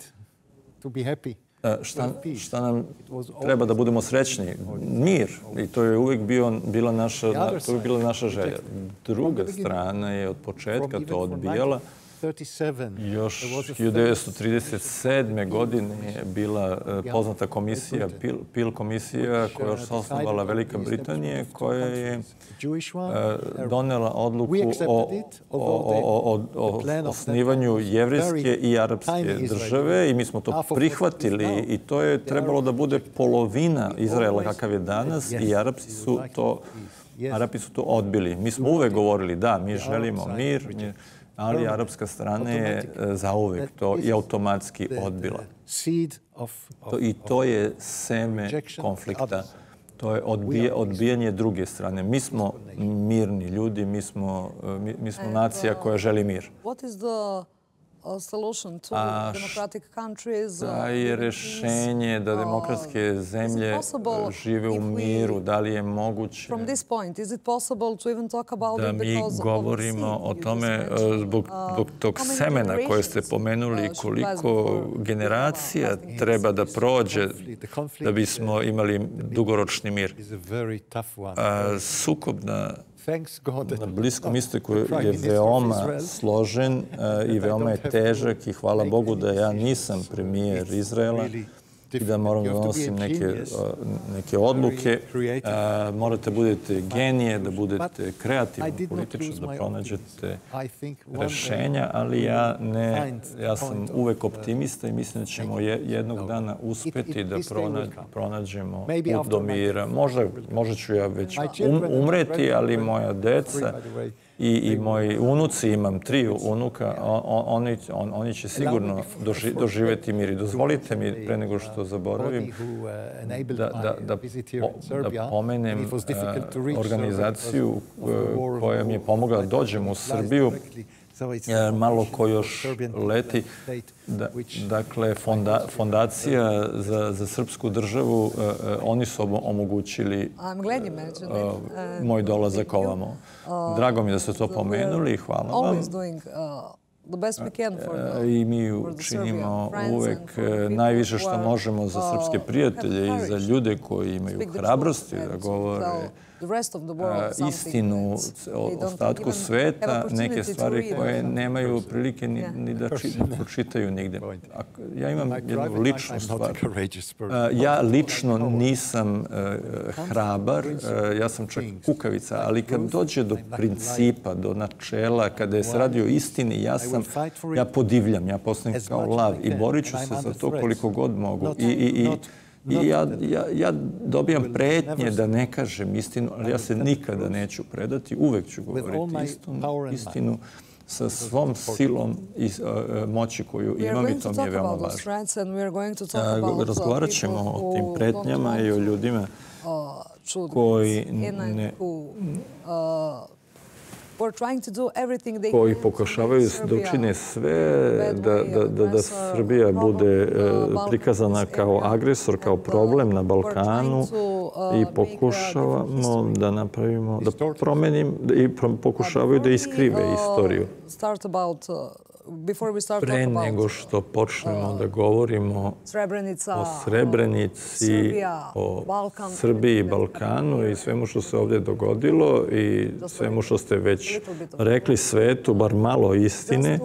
Šta, šta nam treba da budemo srećni? Mir. I to je uvijek bio, bila, naša, to je bila naša želja. Druga strana je od početka to odbijala. Još hiljadu devetsto trideset sedme. godine je bila poznata komisija, Peel, Peel komisija, koja je osnovala Velika Britanija, koja je donela odluku o, o, o, o osnivanju jevrijske i arapske države i mi smo to prihvatili i to je trebalo da bude polovina Izraela kakav je danas i Arapsi su to, Arapi su to odbili. Mi smo uvek govorili da, mi želimo mir, mir ali arapska strana je zauvek to i automatski odbila. To, I to je seme konflikta. To je odbije, odbijanje druge strane. Mi smo mirni ljudi, mi smo, mi, mi smo nacija koja želi mir. A šta je rešenje da demokratske zemlje žive u miru? Da li je moguće da mi govorimo o tome zbog, zbog tog semena koje ste pomenuli, koliko generacija treba da prođe da bismo imali dugoročni mir? A, sukob na Na Bliskom istoku je veoma složen i veoma je težak i hvala Bogu da ja nisam premijer Izraela i da moram da donosim neke, neke odluke. Morate budete genije, da budete kreativni političar, da pronađete rešenja, ali ja ne, ja sam uvek optimista i mislim da ćemo jednog dana uspeti da pronađemo put do mira. Možda, možda ću ja već um, umreti, ali moja deca i, i moji unuci, imam tri unuka, on, oni, on, oni će sigurno doži, doživjeti mir. I dozvolite mi, pre nego što zaboravim, da, da, da, po, da pomenem uh, organizaciju uh, koja mi je pomogla da dođem u Srbiju, jer malo ko još leti. Da, dakle, fonda, fondacija za, za srpsku državu, uh, oni su omogućili uh, moj dolazak ovamo. Drago mi da ste to pomenuli i hvala vam. I mi učinimo uvek najviše što možemo za srpske prijatelje i za ljude koji imaju hrabrosti da govore istinu o ostatku sveta, neke stvari koje nemaju prilike ni, ni da pročitaju nigde. Ja imam jednu ličnu stvar. Ja lično nisam hrabar, ja sam čak kukavica, ali kad dođe do principa, do načela, kada je se radi o istini, ja sam, ja podivljam, ja postanem kao lav i borit ću se za to koliko god mogu. I, i, i, I ja, ja, ja dobijam pretnje da ne kažem istinu, ali ja se nikada neću predati, uvek ću govoriti istinu. istinu. sa svom silom i moći koju imam i to mi je veoma važno. Razgovarat ćemo o tim pretnjama i o ljudima koji ne... koji pokušavaju da učine sve da Srbija bude prikazana kao agresor, kao problem na Balkanu i pokušavamo da napravimo, da promenim i pokušavaju da iskrive istoriju. Pre nego što počnemo da govorimo o Srebrenici, o Srbiji i Balkanu i svemu što se ovdje dogodilo i svemu što ste već rekli svetu, bar malo istine,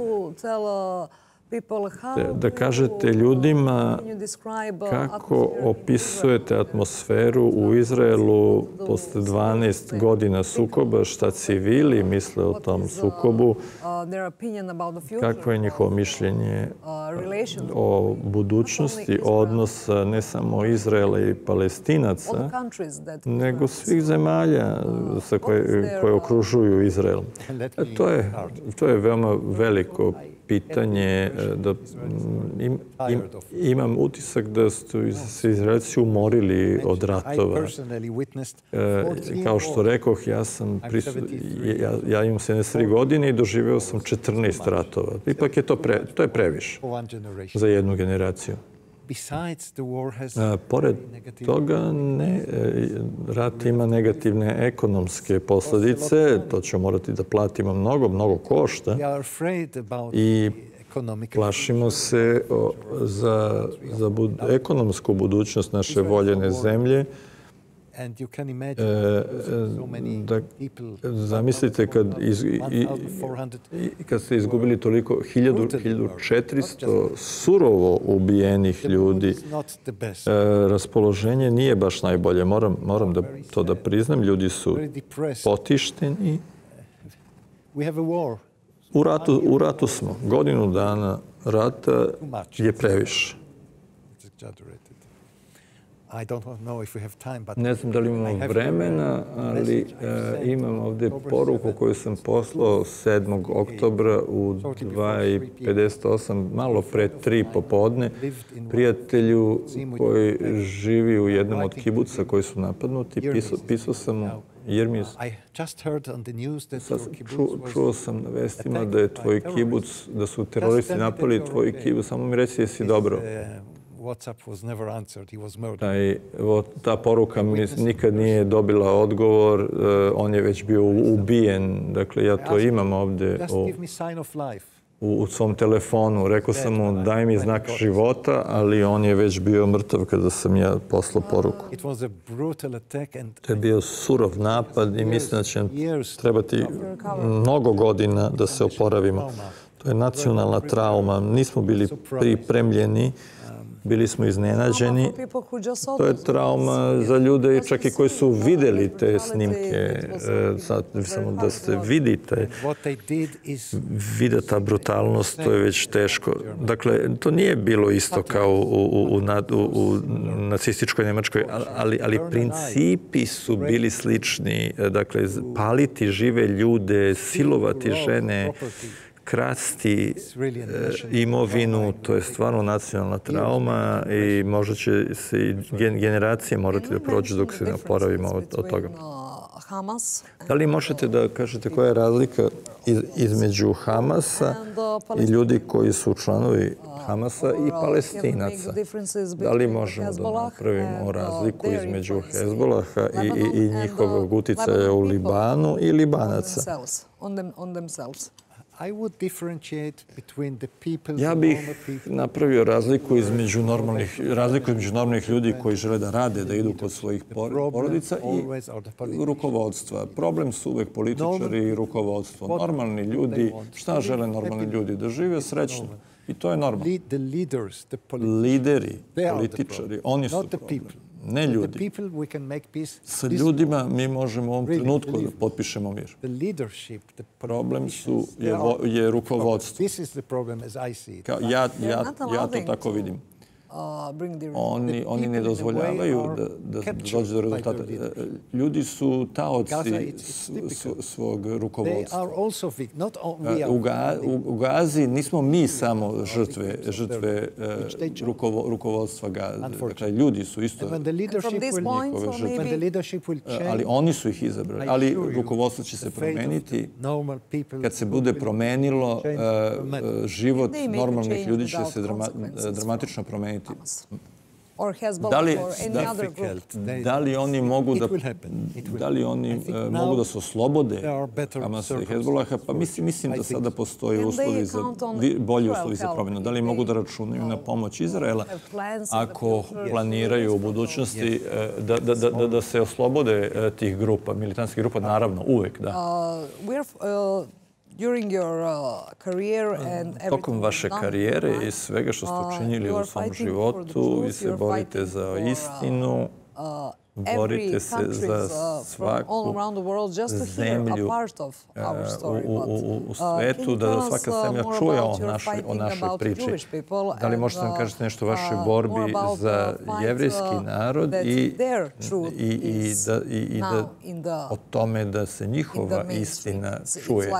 da kažete ljudima kako opisujete atmosferu u Izraelu posle dvanaest godina sukoba, šta civili misle o tom sukobu, kakvo je njihovo mišljenje o budućnosti odnosa ne samo Izraela i Palestinaca, nego svih zemalja koje okružuju Izrael. To je veoma veliko pitanje. Imam utisak da su se Izraelci umorili od ratova. Kao što rekoh, ja sam ja imam sedamdeset tri godine i doživeo sam četrnaest ratova. Ipak je to je previše za jednu generaciju. Pored toga, rat ima negativne ekonomske posljedice. To ćemo morati da platimo mnogo, mnogo košta. I plašimo se za ekonomsku budućnost naše voljene zemlje. Zamislite kad ste izgubili toliko hiljadu četiristo surovo ubijenih ljudi, raspoloženje nije baš najbolje. Moram to da priznam. Ljudi su potišteni. U ratu smo. Godinu dana rata je previše. Ne znam da li imamo vremena, ali imam ovdje poruku koju sam poslao sedmog oktobra u dva pedeset osam, malo pre tri popodne, prijatelju koji živi u jednom od kibuca koji su napadnuti. Pisao sam mu, Jermis, čuo sam na vestima da je tvoj kibuc, da su teroristi napali tvoj kibuc, samo mi reci jesi dobro. Ta poruka mi nikad nije dobila odgovor, on je već bio ubijen. Dakle, ja to imam ovdje u svom telefonu. Rekao sam mu daj mi znak života, ali on je već bio mrtav kada sam ja poslao poruku. To je bio surov napad i mislim da će nam trebati mnogo godina da se oporavimo. To je nacionalna trauma. Nismo bili pripremljeni. Bili smo iznenađeni. To je trauma za ljude čak i koji su vidjeli te snimke. Samo da se vidite, vide ta brutalnost, to je već teško. Dakle, to nije bilo isto kao u nacističkoj Njemačkoj, ali principi su bili slični. Dakle, paliti žive ljude, silovati žene, krasti imovinu, to je stvarno nacionalna trauma i možda će se i generacije morati da prođu dok se ne oporavimo od toga. Da li možete da kažete koja je razlika između Hamasa i ljudi koji su članovi Hamasa i Palestinaca? Da li možemo da napravimo razliku između Hezbolaha i njihovog uticaja u Libanu i Libanaca? Ja bih napravio razliku između normalnih, razliku između normalnih ljudi koji žele da rade, da idu kod svojih porodica i rukovodstva. Problem su uvek političari i rukovodstvo. Normalni ljudi, šta žele normalni ljudi? Da žive srećno. I to je normalno. Lideri, političari, oni su problem. Ne ljudi. Sa ljudima mi možemo u ovom trenutku da potpišemo mir. Problem su, je rukovodstvo. Ja to tako vidim. Oni, oni ne dozvoljavaju da, da dođe do rezultata. Ljudi su taoci svog rukovodstva. U, Ga, u Gazi nismo mi samo žrtve, žrtve rukovo, rukovodstva Gaze. Dakle, ljudi su isto njihove žrtve. Ali oni su ih izabrali. Ali rukovodstvo će se promeniti. Kad se bude promenilo, život normalnih ljudi će se drama, dramatično promeniti. Da li, da, da li oni mogu da, da li oni uh, mogu da se oslobode Hamasa i Hezbolaha? Pa mislim, mislim da sada postoje uslovi za, bolji uslovi za promjenu. Da li mogu da računaju na pomoć Izraela ako planiraju u budućnosti uh, da, da, da, da se oslobode uh, tih grupa, militantskih grupa? Naravno, uvek, da. Tokom vaše karijere i svega što ste učinili u svom životu, vi se borite za istinu, borite se za svaku zemlju u, u, u svetu, da svaka zemlja čuje o našoj, o našoj priči. Da li možete nam kažete nešto o vašoj borbi za jevrijski narod i, i, i, da, i, i da o tome da se njihova istina čuje?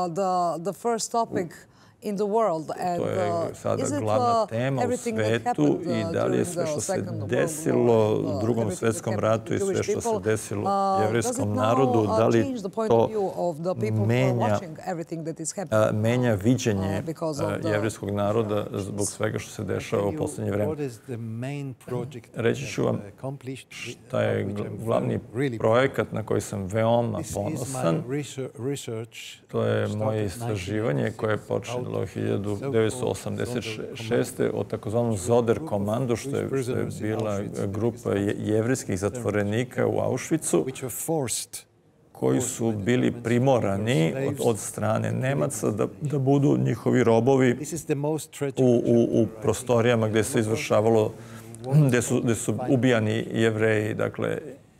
In the world. And, to je sada glavna tema u svetu i da li je sve što se desilo u drugom svjetskom ratu i sve što se desilo jevrijskom narodu, da li to menja, menja viđenje jevrijskog naroda zbog svega što se dešava u posljednje vreme? Reći ću vam šta je glavni projekat na koji sam veoma ponosan. To je moje istraživanje koje je počelo hiljadu devetsto osamdeset šeste. o takozvanom Zoder komandu, što je, što je bila grupa jevrijskih zatvorenika u Auschwitzu, koji su bili primorani od, od strane Nemaca da, da budu njihovi robovi u, u, u prostorijama gdje se izvršavalo, gdje su, gdje su ubijani Jevreji. Dakle,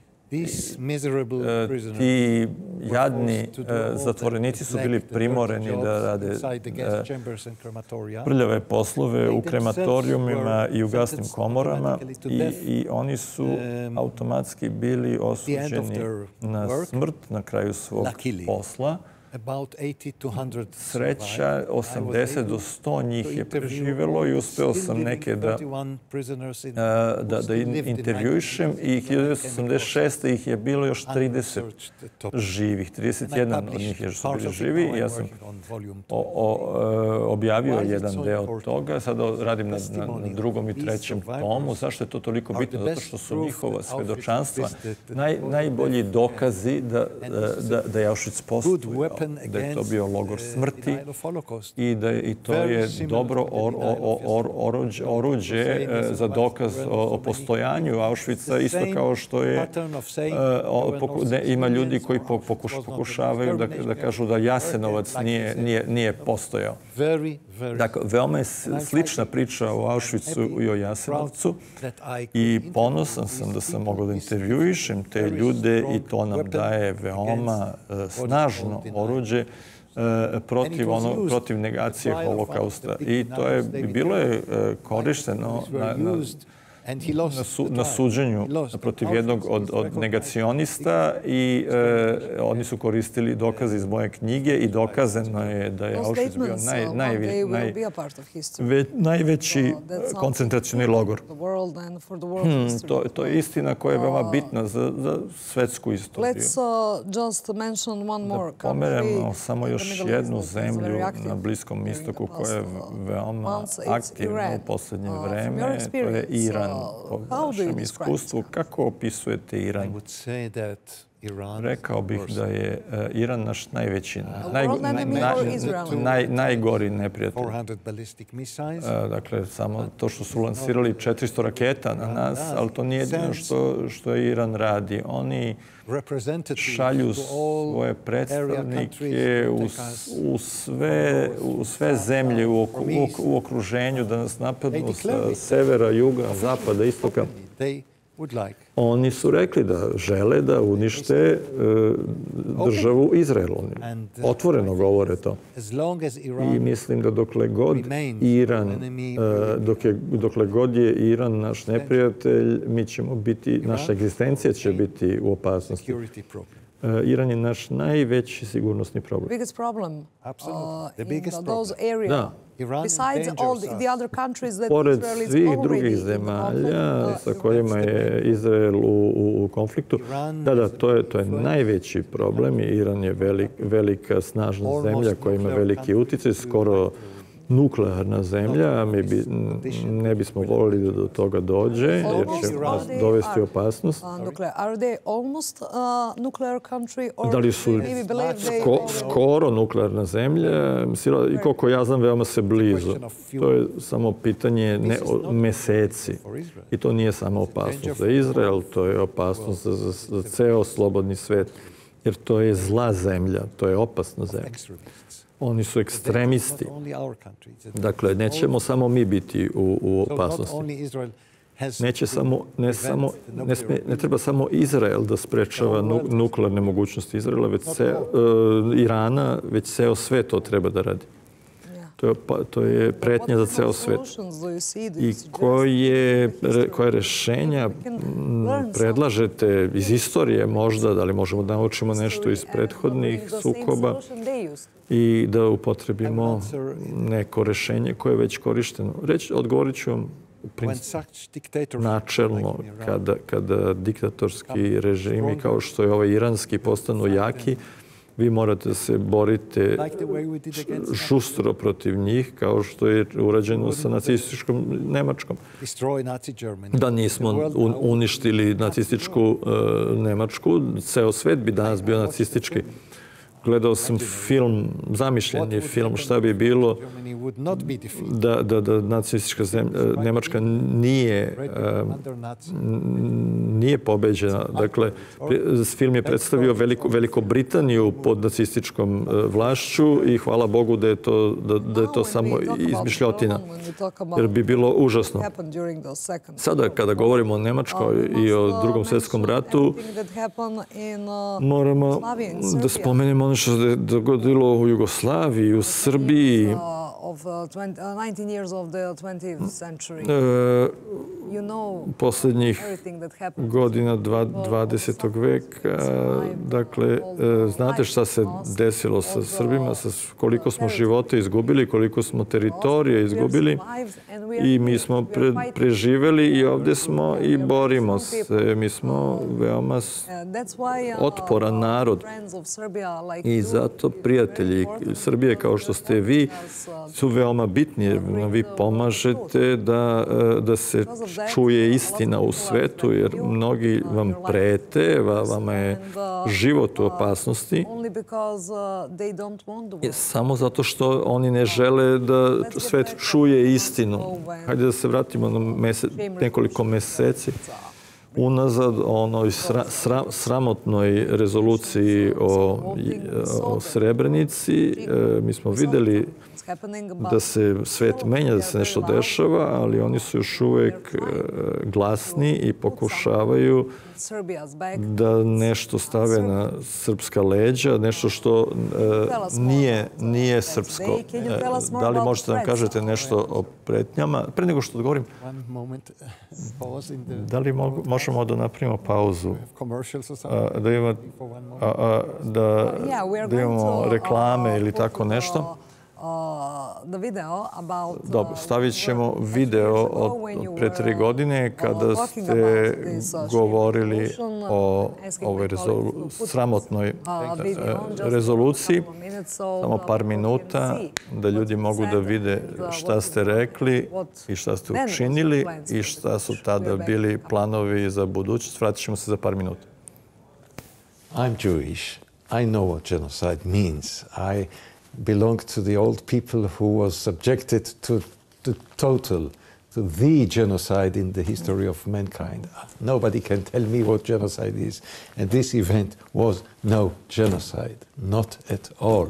ti jadni zatvorenici su bili primoreni da rade prljave poslove u krematorijumima i u gasnim komorama i, i oni su automatski bili osuđeni na smrt na kraju svog posla. Sreća, osamdeset do sto njih je preživelo i uspeo sam neke da, da, da intervjuišem i hiljadu devetsto osamdeset šeste. ih je bilo još trideset živih. trideset jedan od njih je su bili živi. Ja sam o, o, objavio jedan deo toga. Sada radim na, na, na drugom i trećem tomu. Zašto je to toliko bitno? Zato što su njihova svedočanstva naj, najbolji dokazi da, da, da je Auschwitz postojao, da je to bio logor smrti i da je, i to je dobro or, or, or, oruđe, oruđe za dokaz o, o postojanju Auschwitza, isto kao što je o, poku, ne, ima ljudi koji pokuš, pokušavaju da, da kažu da Jasenovac nije, nije, nije postojao. Dakle, veoma je slična priča o Auschwitzu i o Jasenovcu i ponosan sam da sam mogao da intervjuišem te ljude i to nam daje veoma snažno oruđe protiv, ono, protiv negacije holokausta. I to je, bilo je korišteno na, na, na, su, na suđenju protiv jednog od, od negacionista i e, oni su koristili dokaze iz moje knjige i dokazano je da je Auschwitz bio naj, naj, naj, ve, najveći koncentracioni logor. Hmm, to, to je istina koja je veoma bitna za, za svetsku istoriju. Da pomeremo samo još jednu zemlju na Bliskom istoku koja je veoma aktivna u posljednje vreme. To je Iran. Po vašem iskustvu, kako opisujete Iran? Rekao bih da je Iran naš najveći, naj, naj, naj, naj, najgori neprijatelj. Dakle, samo to što su lansirali četiristo raketa na nas, ali to nije jedino što, što Iran radi. Oni šalju svoje predstavnike u, u, sve, u sve zemlje u, ok, u, u okruženju da nas napadnu sa severa, juga, zapada, istoka. Oni su rekli da žele da unište državu Izrael. Otvoreno govore to. I mislim da dokle god Iran, dokle god je Iran naš neprijatelj, mi ćemo biti, naša egzistencija će biti u opasnosti. Iran je naš najveći sigurnosni problem. Biggest problem in those areas. Besides all the other countries that Pored Israel is svih already drugih in the zemalja conflict, sa kojima je Izrael u, u, u konfliktu, da, da, to je, to je najveći problem. Iran je velik, velika, snažna zemlja koja ima veliki uticaj, skoro nuklearna zemlja, mi bi, ne bismo voljeli da do toga dođe, jer će nas dovesti u opasnost. Da li su sko, skoro nuklearna zemlja? I koliko ja znam, veoma se blizu. To je samo pitanje ne, meseci. I to nije samo opasnost za Izrael, to je opasnost za, za, za ceo slobodni svet. Jer to je zla zemlja, to je opasna zemlja. Oni su ekstremisti. Dakle, nećemo samo mi biti u, u opasnosti. Neće samo, ne, samo, ne, sme, ne treba samo Izrael da sprečava nu, nuklearne mogućnosti Izraela, već se, uh, Irana, već ceo svet to treba da radi. To je, to je pretnja za ceo svet. I koje, koje rešenja predlažete iz istorije možda, da li možemo da naučimo nešto iz prethodnih sukoba i da upotrebimo neko rešenje koje je već korišteno. Reći, odgovorit ću vam načelno, kada, kada diktatorski režimi kao što je ovaj iranski postanu jaki, vi morate da se borite žustro protiv njih, kao što je urađeno sa nacističkom Nemačkom. Da nismo uništili nacističku Nemačku, ceo svet bi danas bio nacistički. Gledao sam film, zamišljeni film, šta bi bilo da, da, da nacistička zemlja, Nemačka nije, nije pobeđena. Dakle, film je predstavio Veliko, Veliko Britaniju pod nacističkom vlašću i hvala Bogu da je to, da, da je to samo izmišljotina, jer bi bilo užasno. Sada, kada govorimo o Nemačkoj i o Drugom svjetskom ratu, moramo da spomenemo ono što se dogodilo u Jugoslaviji, u Srbiji. Posljednjih godina dvadesetog veka. Dakle, znate šta se desilo sa Srbima, koliko smo života izgubili, koliko smo teritorije izgubili i mi smo preživeli i ovdje smo i borimo se. Mi smo veoma otporan narod. I zato prijatelji Srbije kao što ste vi su veoma bitni jer vi pomažete da, da se čuje istina u svetu jer mnogi vam prete, vama je život u opasnosti samo zato što oni ne žele da svet čuje istinu. Hajde da se vratimo na mesec, nekoliko meseci unazad onoj sra, sra, sramotnoj rezoluciji o, o Srebrenici. E, mi smo videli da se svet menja, da se nešto dešava, ali oni su još uvek glasni i pokušavaju da nešto stave na srpska leđa, nešto što uh, nije, nije srpsko. Da li možete nam kažete nešto o pretnjama? Pre nego što odgovorim, da li mogu, možemo da napravimo pauzu? A, da, ima, a, a, da, da imamo reklame ili tako nešto? Dobro, stavit ćemo video od pre tri godine kada ste govorili o ovoj rezolu, sramotnoj rezoluciji. Samo par minuta da ljudi mogu da vide šta ste rekli i šta ste učinili i šta su tada bili planovi za budućnost. Vratit ćemo se za par minuta. I'm Jewish. I know what genocide means. I belong to the old people who was subjected to the total, to the genocide in the history of mankind. Nobody can tell me what genocide is. And this event was no genocide, not at all.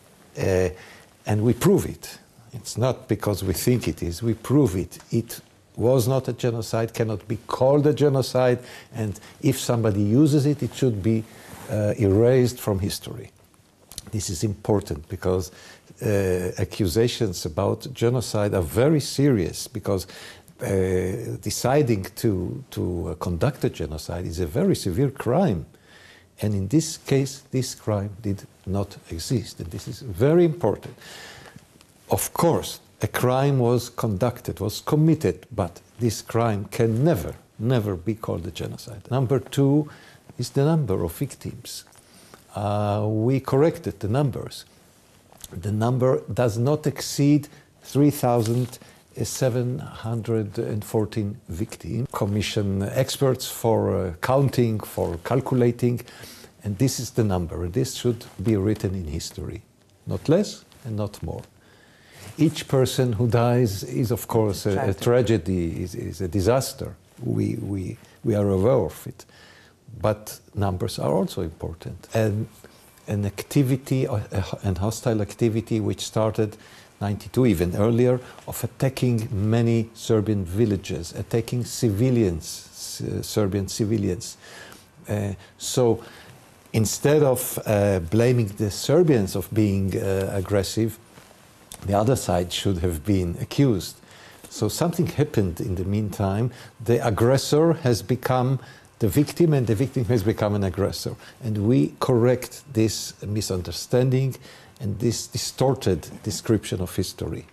Uh, and we prove it. It's not because we think it is, we prove it. It was not a genocide, cannot be called a genocide, and if somebody uses it, it should be uh, erased from history. This is important because uh, accusations about genocide are very serious, because uh, deciding to, to uh, conduct a genocide is a very severe crime. And in this case, this crime did not exist, and this is very important. Of course, a crime was conducted, was committed, but this crime can never, never be called a genocide. Number two is the number of victims. Uh, we corrected the numbers. The number does not exceed three thousand seven hundred fourteen victims. Commission experts for uh, counting, for calculating, and this is the number. This should be written in history, not less and not more. Each person who dies is, of course, a, a tragedy, is, is a disaster. We, we, we are aware of it. But numbers are also important. And an activity, an hostile activity which started ninety-two, even earlier, of attacking many Serbian villages, attacking civilians, uh, Serbian civilians. Uh, so instead of uh, blaming the Serbians of being uh, aggressive, the other side should have been accused. So something happened in the meantime. The aggressor has become the victim, and the victim has become an aggressor. And we correct this misunderstanding and this distorted description of history.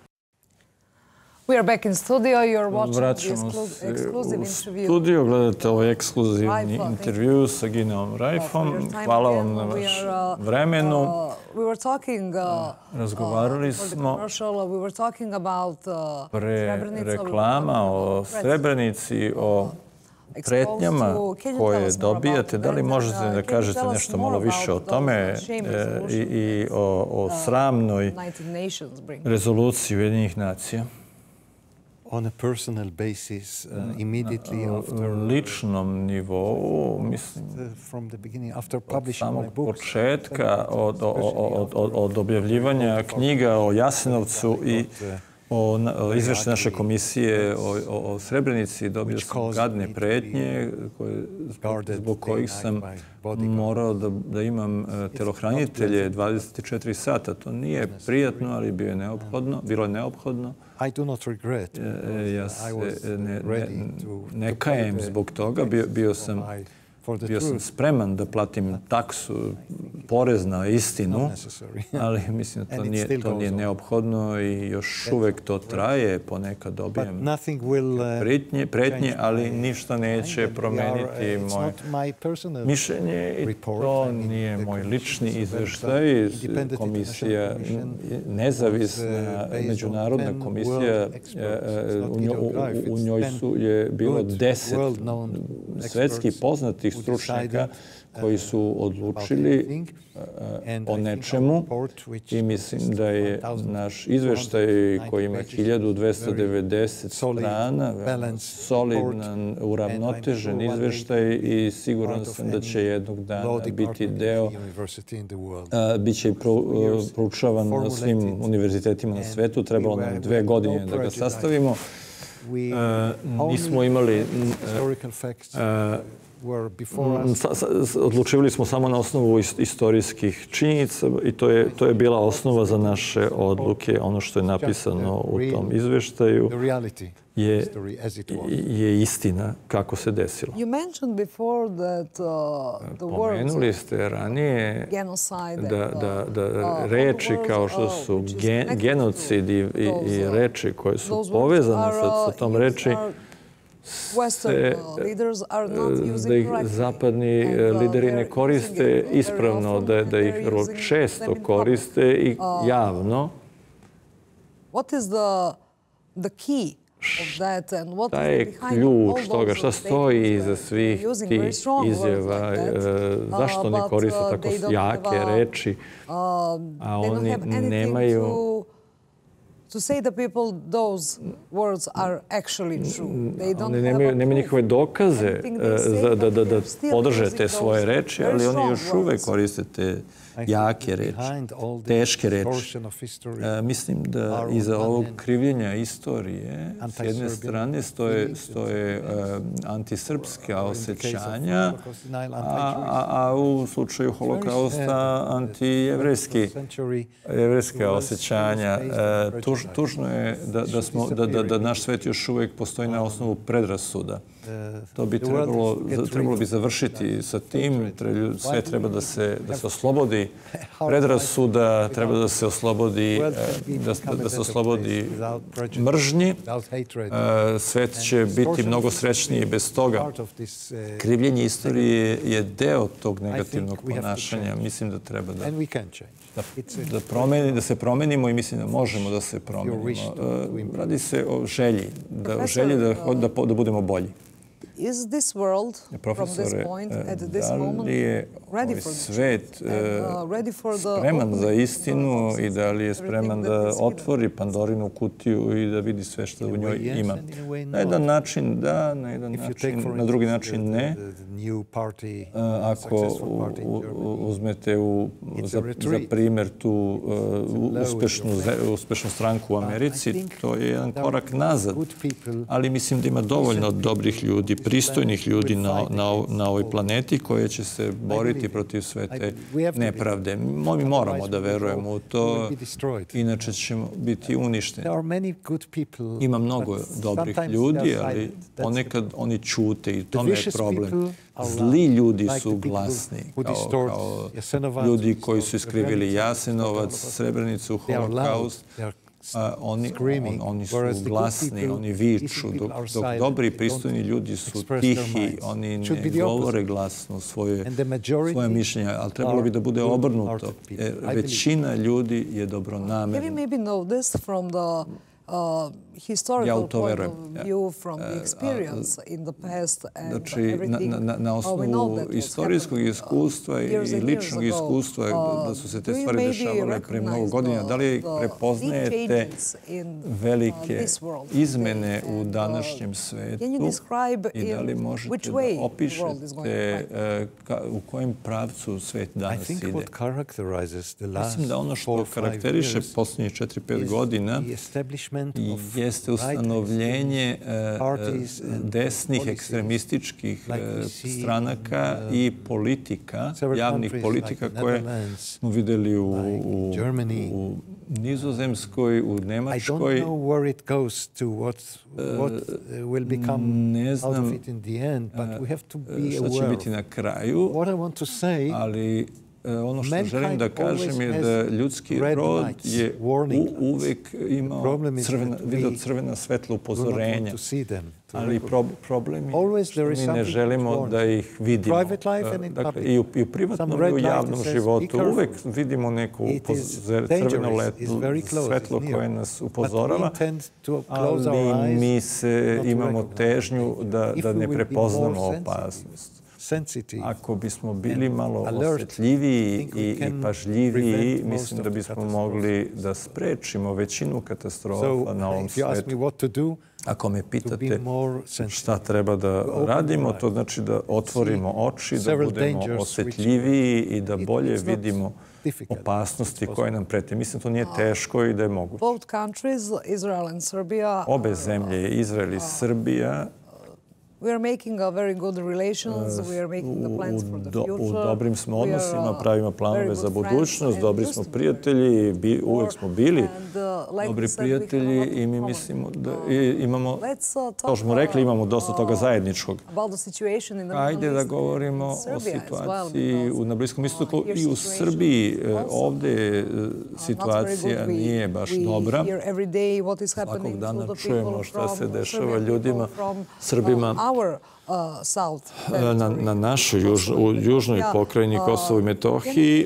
We are back in studio. You're watching Vraćamo the se exclusive u interview. studio, gledate ovaj ekskluzivni intervju sa Gineom Raifom. Hvala vam na vaš vremenu. We were talking Razgovarali smo we were talking about pre reklama o Srebrenici, o pretnjama koje dobijate. Da li možete da kažete nešto malo više o tome i, i o, o sramnoj rezoluciji Ujedinjenih nacija? On a personal basis, uh, immediately after ličnom nivou, mislim, from the beginning, after od publishing samog my books, početka, od, od, od, od objavljivanja knjiga o Jasenovcu i o izveštaju naše komisije o, o, o Srebrenici, dobio sam gadne pretnje koje, zbog kojih sam morao da, da imam telohranitelje dvadeset četiri sata. To nije prijatno, ali bio je neophodno, bilo je neophodno. I do not regret. Ja se ne, ne, ne kajem zbog toga. Bio, bio sam Bio sam spreman da platim taksu, porez na istinu, ali mislim da to nije, to nije neophodno i još uvek to traje. Ponekad dobijem pretnje, pretnje, ali ništa neće promeniti moje mišljenje i to nije moj lični izveštaj. Komisija, nezavisna međunarodna komisija, u njoj su je bilo deset svetski poznatih stručnjaka koji su odlučili o nečemu i mislim da je naš izveštaj koji ima hiljadu dvesta devedeset strana, solidan, uravnotežen izveštaj i siguran sam da će jednog dana biti deo, bit će proučavan na svim univerzitetima na svetu. Trebalo nam dve godine da ga sastavimo. Nismo imali odlučivali smo samo na osnovu istorijskih činjenica i to je, to je bila osnova za naše odluke. Ono što je napisano u tom izveštaju je, je istina kako se desilo. Pomenuli ste ranije da, da, da reči kao što su gen, genocid i, i, i reči koje su povezane sa, sa tom reči se, da ih zapadni lideri ne koriste ispravno, da, da ih vrlo često koriste i javno. Šta je ključ toga? Šta stoji iza svih tih izjava? Zašto oni koriste tako jake reči, a oni nemaju to say that people those words are actually true. They don't oni nemaju, nemaju nikakve dokaze da, da, da, da podrže te svoje reči, ali oni još uvek koriste te jake reči, teške reči. Mislim da iza ovog krivljenja istorije s jedne strane stoje antisrpska osjećanja, a u slučaju holokausta antijevrijska osjećanja. Tužno je da naš svet još uvijek postoji na osnovu predrasuda. To bi trebalo, trebalo bi završiti sa tim. Sve treba da se, da se oslobodi predrasuda, treba da se oslobodi, da, da se oslobodi mržnji. Svet će biti mnogo srećniji bez toga. Krivljenje istorije je deo tog negativnog ponašanja. Mislim da treba da, da, da, promeni, da se promenimo i mislim da možemo da se promenimo. Radi se o želji, da, o želji da, da, da budemo bolji. Is this world, from this point, at this moment, ready for svet spreman za istinu i da li je spreman da otvori Pandorinu kutiju i da vidi sve što u njoj ima? Na jedan način da, na jedan način, na drugi način ne. Ako uzmete u, za, za primjer tu uspešnu, uspešnu stranku u Americi, to je jedan korak nazad. Ali mislim da ima dovoljno dobrih ljudi, pristojnih ljudi na, na, na ovoj planeti koje će se boriti protiv sve te nepravde. Mi moramo da verujemo u to, inače ćemo biti uništeni. Ima mnogo dobrih ljudi, ali ponekad oni ćute i tome je problem. Zli ljudi su glasni, kao, kao ljudi koji su iskrivili Jasenovac, Srebrenicu, Holokaust. A, oni, on, oni su glasni, oni viču, dok, dok dobri i pristojni ljudi su tihi, oni ne govore glasno svoje, svoje mišljenja, ali trebalo bi da bude obrnuto. Jer većina ljudi je dobronamerna. Uh, historical point of view from the experience in the past and znači, everything. Na, na, na osnovu istorijskog iskustva uh, i ličnog iskustva uh, da su se te stvari dešavale pre mnogo godina. Da li prepoznajete velike izmene u današnjem svetu i da li možete da opišete uh, u kojem pravcu svet danas ide? Mislim da ono što karakteriše posljednjih četiri pet godina jeste ustanovljenje desnih ekstremističkih stranaka i politika, javnih politika koje smo vidjeli u, u, u Nizozemskoj, u Nemačkoj. Ne znam šta će biti na kraju, ali ono što želim da kažem je da ljudski rod je uvek imao crvena, video crvena svetla upozorenja. Ali problem je što mi ne želimo da ih vidimo. Dakle, i u, i u privatnom i u javnom životu uvek vidimo neku crveno svetlo koje nas upozorava, ali mi se imamo težnju da, da ne prepoznamo opasnost. Ako bismo bili malo osjetljiviji i, i pažljiviji, mislim da bismo mogli da sprečimo većinu katastrofa na ovom svijetu. Ako me pitate šta treba da radimo, to znači da otvorimo oči, da budemo osjetljiviji i da bolje vidimo opasnosti koje nam prete. Mislim, to nije teško i da je moguće. Obe zemlje, Izrael i Srbija, we are making a very good relations, we are making the plans for the future. U dobrim smo odnosima, pravimo planove za budućnost, dobri smo prijatelji, uvek smo bili dobri prijatelji i mi mislimo da imamo, kao što smo rekli, imamo dosta toga zajedničkog. Ajde da govorimo o situaciji na Bliskom istoku i u Srbiji. Ovdje situacija nije baš dobra. Svakog dana čujemo šta se dešava ljudima, Srbima. Na, na našoj juž, u južnoj pokrajini Kosovo i Metohiji.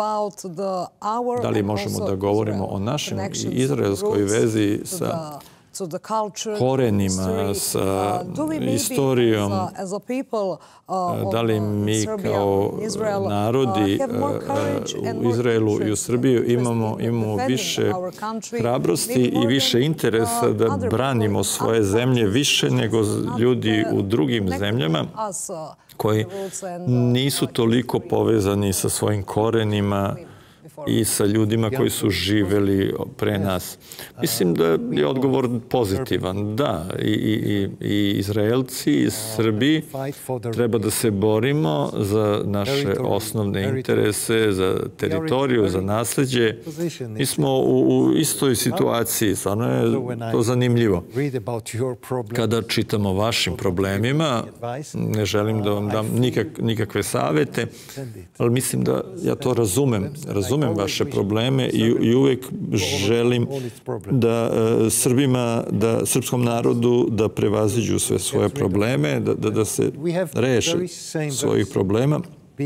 Da li možemo da govorimo o našem i izraelskoj vezi sa korenima, sa istorijom. Da li mi kao narodi u Izraelu i u Srbiji imamo, imamo više hrabrosti i više interesa da branimo svoje zemlje više nego ljudi u drugim zemljama koji nisu toliko povezani sa svojim korenima i sa ljudima koji su živeli pre nas. Mislim da je odgovor pozitivan. Da, i, i, i Izraelci i Srbi treba da se borimo za naše osnovne interese, za teritoriju, za nasleđe. Mi smo u, u istoj situaciji, stvarno je to zanimljivo. Kada čitamo o vašim problemima, ne želim da vam dam nikak, nikakve savete, ali mislim da ja to razumem. Razumem vaše probleme i, i uvek želim da uh, Srbima, da srpskom narodu da prevaziđu sve svoje probleme, da, da, da se reše svojih problema.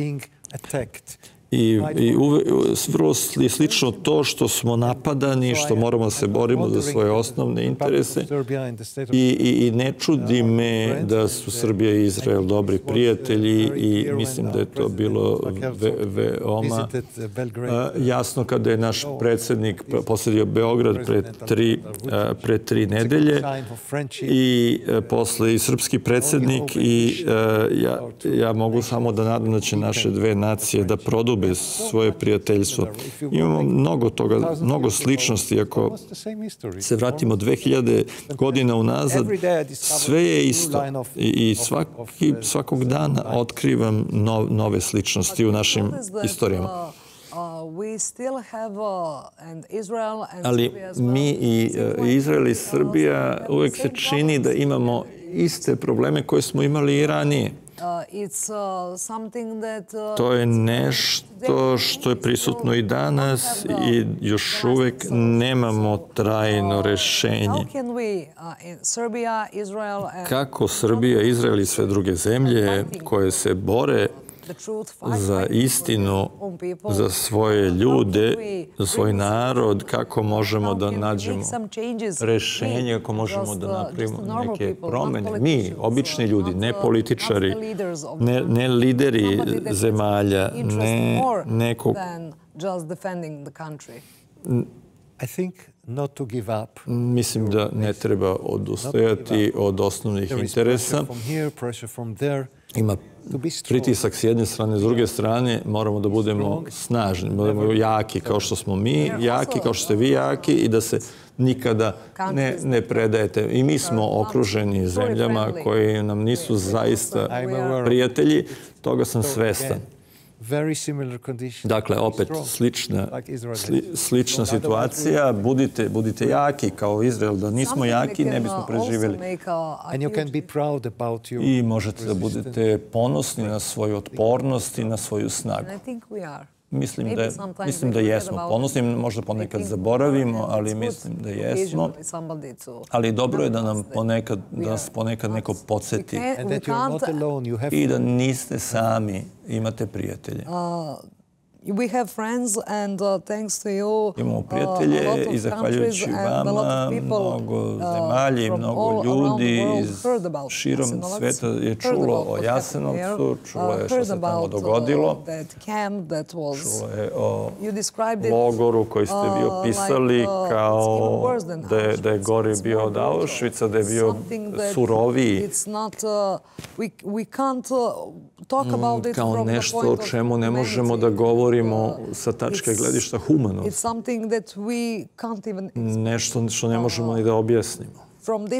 I, i uve, vrlo slično to što smo napadani, što moramo da se borimo za svoje osnovne interese. I, i, i ne čudi me da su Srbija i Izrael dobri prijatelji i mislim da je to bilo ve, veoma jasno kada je naš predsjednik posjetio Beograd pre tri, pre tri nedelje i posle i srpski predsjednik i ja, ja mogu samo da nadam da će naše dve nacije da prodube bez svoje prijateljstvo. Imamo mnogo toga, mnogo sličnosti. Ako se vratimo dve hiljade godina unazad, sve je isto. I svaki, svakog dana otkrivam no, nove sličnosti u našim istorijama. Ali mi i Izrael i Srbija uvek se čini da imamo iste probleme koje smo imali i ranije. To je nešto što je prisutno i danas i još uvek nemamo trajno rešenje. Kako Srbija, Izrael i sve druge zemlje koje se bore za istinu, za svoje ljude, za svoj narod, kako možemo da nađemo rešenje, kako možemo da napravimo neke promene. Mi, obični ljudi, ne političari, ne, ne lideri zemalja, ne nekog... Mislim da ne treba odustajati od osnovnih interesa. Ima pritisak s jedne strane, s druge strane moramo da budemo snažni, budemo jaki kao što smo mi, jaki kao što ste vi jaki i da se nikada ne, ne predajete. I mi smo okruženi zemljama koji nam nisu zaista prijatelji, toga sam svestan. Dakle, opet slična, sli, slična situacija. Budite, budite jaki kao Izrael. Da nismo jaki, ne bismo preživjeli. I možete da budete ponosni na svoju otpornost i na svoju snagu. Mislim da, mislim da jesmo ponosni, možda ponekad zaboravimo, ali mislim da jesmo. Ali dobro je da nam ponekad, da nas ponekad neko podsjeti i da niste sami, imate prijatelje. We have friends and uh, thanks to you, imamo prijatelje uh, i zahvaljujući vama mnogo zemalja i mnogo ljudi iz širom sveta je čulo o Jasenovcu, čulo je što se tamo dogodilo, čulo je o logoru koji ste vi opisali kao da je, da je gori bio od Auschwitza, da je bio suroviji. Kao nešto o čemu ne možemo da govorimo sa tačke gledišta humanosti. Nešto što ne možemo ni da objasnimo.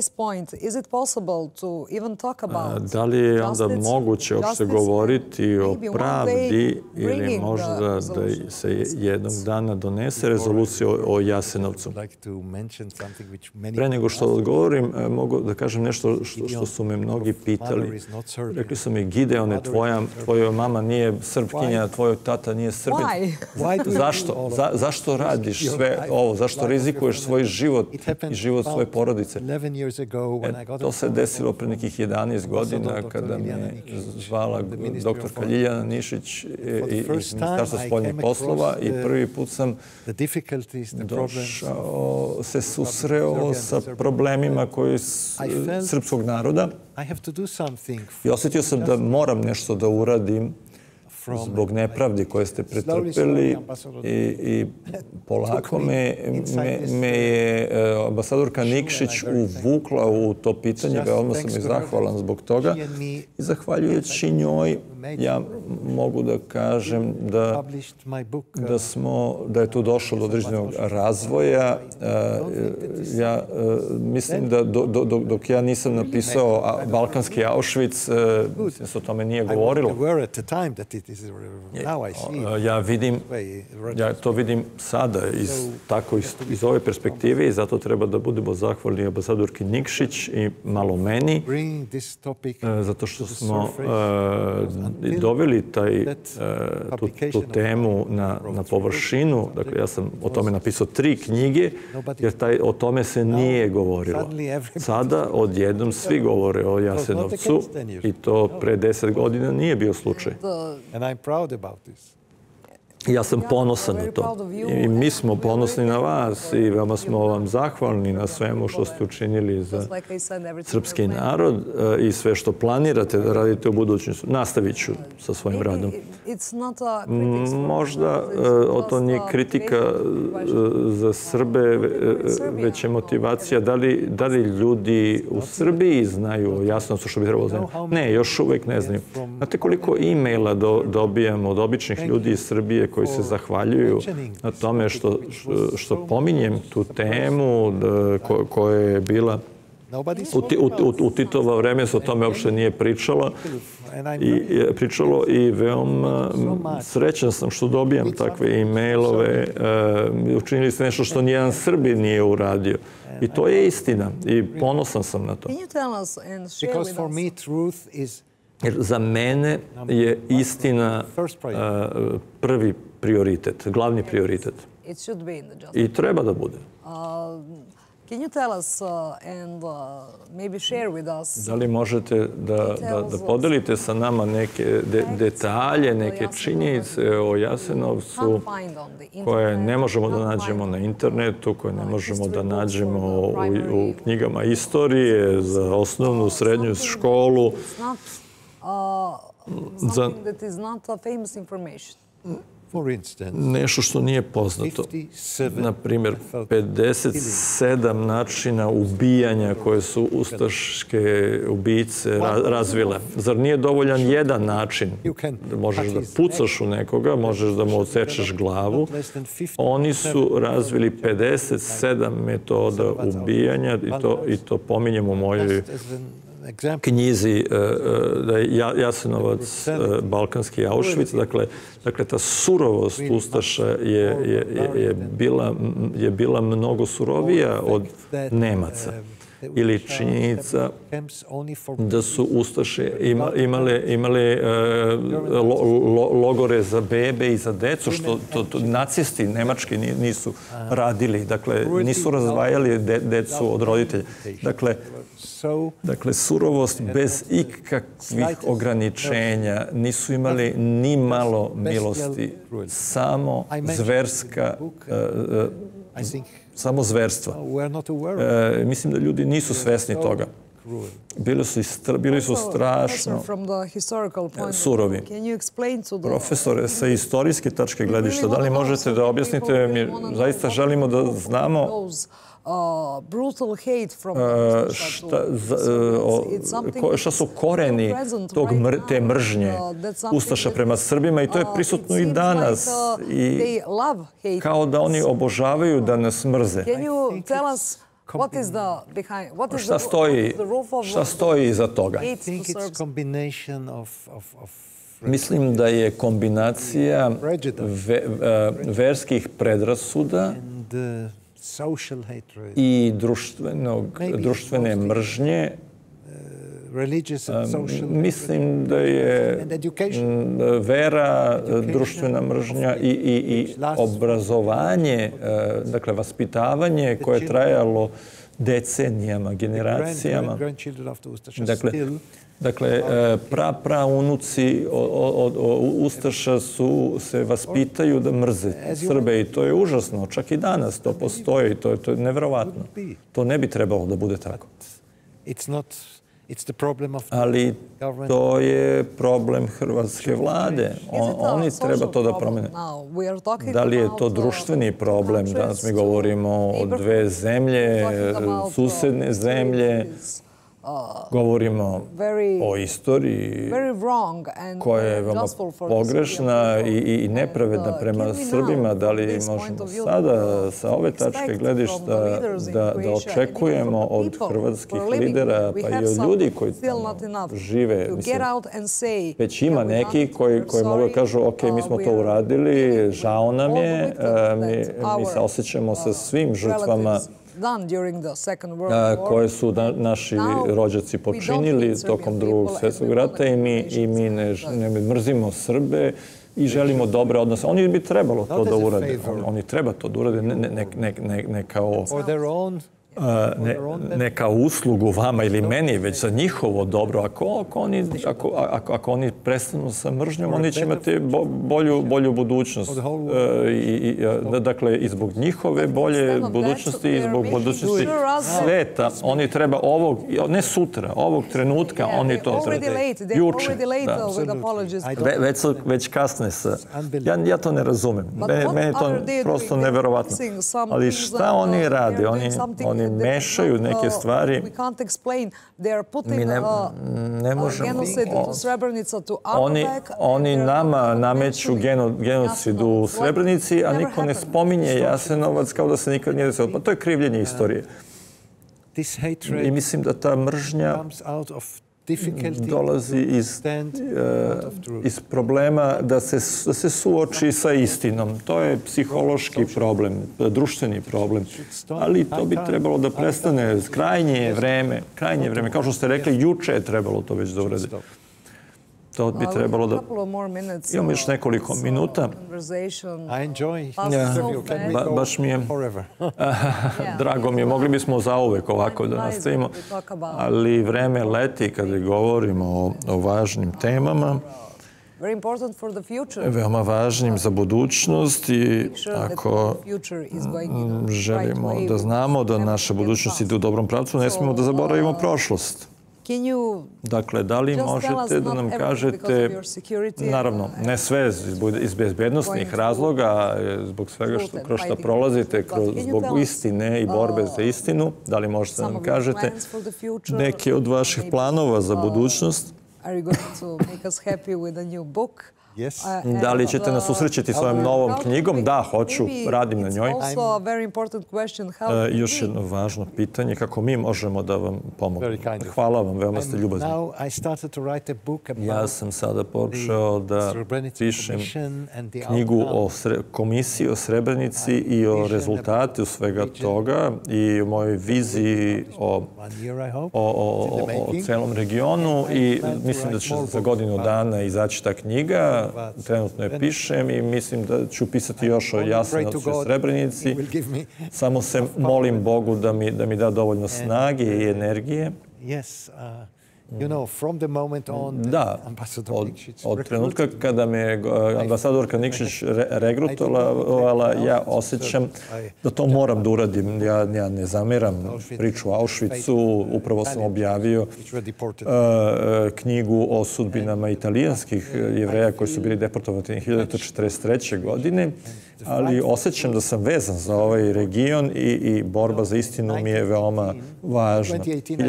Da li je onda moguće uopšte govoriti o pravdi ili možda da se jednog dana donese rezolucija o Jasenovcu? Pre nego što odgovorim, mogu da kažem nešto što, što su me mnogi pitali. Rekli su mi, Gideone, tvoja, tvoja mama nije Srpkinja, tvoj tata nije Srbin. Zašto? Za, zašto radiš sve ovo? Zašto rizikuješ svoj život i život svoje porodice? To se desilo pre nekih jedanaest godina kada me zvala doktorka Ljiljana Nišić iz Ministarstva spoljnih poslova i prvi put sam došao, se susreo sa problemima koji srpskog naroda i osjetio sam da moram nešto da uradim zbog nepravdi koje ste pretrpeli i polako me je ambasadorka Nikšić uvukla u to pitanje. Veoma sam i zahvalan zbog toga. I zahvaljujući njoj ja mogu da kažem da je tu došlo do određenog razvoja. Ja mislim da dok ja nisam napisao Balkanski Auschwitz, mislim da se o tome nije govorilo. Ja vidim, ja to vidim sada tako iz ove perspektive i zato treba da budemo zahvalni ambasadorki Nikšić i malo meni, zato što smo doveli tu temu na površinu. Dakle, ja sam o tome napisao tri knjige, jer o tome se nije govorilo. Sada odjednom svi govore o Jasenovcu i to pre deset godina nije bio slučaj. Ja sam ponosan na to. I mi smo ponosni na vas i veoma smo vam zahvalni na svemu što ste učinili za srpski narod i sve što planirate da radite u budućnosti. Nastavit ću sa svojim radom. Možda to nije kritika za Srbe, već je motivacija da li ljudi u Srbiji znaju jasno što bi trebalo znati. Ne, još uvek ne znaju. Znate koliko e-maila dobijamo od običnih ljudi iz Srbije koji se zahvaljuju na tome što pominjem tu temu koja je bila u Titova vreme, se o tome uopšte nije pričalo i veoma srećan sam što dobijam takve e-mailove. Učinili ste nešto što nijedan Srbin nije uradio. I to je istina i ponosan sam na to. Jer za mene je istina prvi prioritet, glavni prioritet. I treba da bude. Da li možete da podelite sa nama neke detalje, neke činjenice o Jasenovcu koje ne možemo da nađemo na internetu, koje ne možemo da nađemo u knjigama istorije za osnovnu, srednju školu? Nešto što nije poznato. Na primjer, pedeset sedam načina ubijanja koje su ustaške ubice razvile. Zar nije dovoljan jedan način? Možeš da pucaš u nekoga, možeš da mu odsečeš glavu. Oni su razvili pedeset sedam metoda ubijanja i to pominjem u mojoj knjizi Jasenovac, Balkanski Auschwitz. Dakle, ta surovost Ustaša je bila mnogo surovija od Nemaca. Ili činjenica da su Ustaše imali logore za bebe i za decu, što nacisti nemački nisu radili. Dakle, nisu razdvajali decu od roditelja. Dakle, surovost bez ikakvih ograničenja, nisu imali ni malo milosti, samo zverska, samo zverstva. Mislim da ljudi nisu svesni toga. Bili su strašno surovi. Profesore, sa istorijske tačke gledišta, da li možete da objasnite, mi zaista želimo da znamo šta su koreni te mržnje Ustaša prema Srbima i to je prisutno i danas. Kao da oni obožavaju da nas mrze. Šta stoji iza toga? Mislim da je kombinacija verskih predrasuda i društvene mržnje. Mislim da je vera, društvena mržnja i obrazovanje, dakle, vaspitavanje koje je trajalo decenijama, generacijama. Dakle, dakle pra, pra unuci od Ustaša su se vaspitaju da mrze Srbe i to je užasno. Čak i danas to postoji, to je, to je nevjerovatno. To ne bi trebalo da bude tako. Ali to je problem hrvatske vlade. On, oni treba to da promene. Da li je to društveni problem? Danas mi govorimo o dve zemlje, susedne zemlje. Govorimo o istoriji koja je veoma pogrešna i, i nepravedna prema Srbima. Da li možemo sada sa ove tačke gledišta da, da očekujemo od hrvatskih lidera pa i od ljudi koji tamo žive? Mislim, već ima neki koji, koji mogu da kažu ok, mi smo to uradili, žao nam je, mi, mi se osjećamo sa svim žrtvama koje su na, naši rođaci počinili tokom drugog svjetskog rata i mi, i mi ne, ne mrzimo Srbe i želimo dobre odnose. Oni bi trebalo to da urade. Oni treba to da urade, ne, ne, ne, ne, ne kao... Ne, ne kao uslugu vama ili meni, već za njihovo dobro. Ako, ako, oni, ako, ako, ako oni prestanu sa mržnjom, oni će imati bo, bolju, bolju budućnost. E, i, i, dakle, i zbog njihove bolje budućnosti i zbog budućnosti sveta. Oni treba ovog, ne sutra, ovog trenutka, oni to treba. Juče. Da. Ve, već, već kasne sa... Ja, ja to ne razumem. Meni, meni to prosto nevjerovatno. Ali šta oni rade? Oni, oni mešaju neke stvari. Mi ne, ne možemo... Oni, oni nama nameću geno, genocid u Srebrenici, a niko ne spominje Jasenovac kao da se nikad nije desilo. Pa to je krivljenje istorije. I mislim da ta mržnja dolazi iz, uh, iz problema da se, da se suoči sa istinom. To je psihološki problem, društveni problem. Ali to bi trebalo da prestane. Krajnje je vreme, krajnje je vreme. Kao što ste rekli, juče je trebalo to već da urede. To bi trebalo da... Imamo još nekoliko minuta. Ja, ba, baš mi je... Drago mi je. Mogli bismo zauvek ovako da nastavimo. Ali vreme leti kada govorimo o, o važnim temama. Veoma važnim za budućnost i ako želimo da znamo da naša budućnost ide u dobrom pravcu, ne smijemo da zaboravimo prošlost. Dakle, da li možete da nam kažete, naravno, ne sve iz bezbednostnih razloga, zbog svega što, kroz što prolazite, kroz, zbog istine i borbe za istinu, da li možete da nam kažete neke od vaših planova za budućnost? Da li ćete nas usrećiti s ovim novom knjigom? Da, hoću, radim na njoj. Još jedno važno pitanje, kako mi možemo da vam pomognemo? Hvala vam, veoma ste ljubazni. Ja sam sada počeo da pišem knjigu o komisiji o Srebrenici i o rezultatu svega toga i o mojoj viziji o, o, o, o celom regionu i mislim da će za godinu dana izaći ta knjiga. Trenutno je pišem i mislim da ću pisati još o Jasenovcu i Srebrenici. Samo se molim Bogu da mi, da mi da dovoljno snage i energije. Da, od, od trenutka kada me ambasadorka Nikšić regrutovala, ja osjećam da to moram da uradim. Ja, ja ne zameram priču o Auschwitzu. Upravo sam objavio uh, knjigu o sudbinama italijanskih Jevreja koji su bili deportovani hiljadu četrdeset treće. godine. Ali osjećam da sam vezan za ovaj region i, i borba za istinu mi je veoma važna.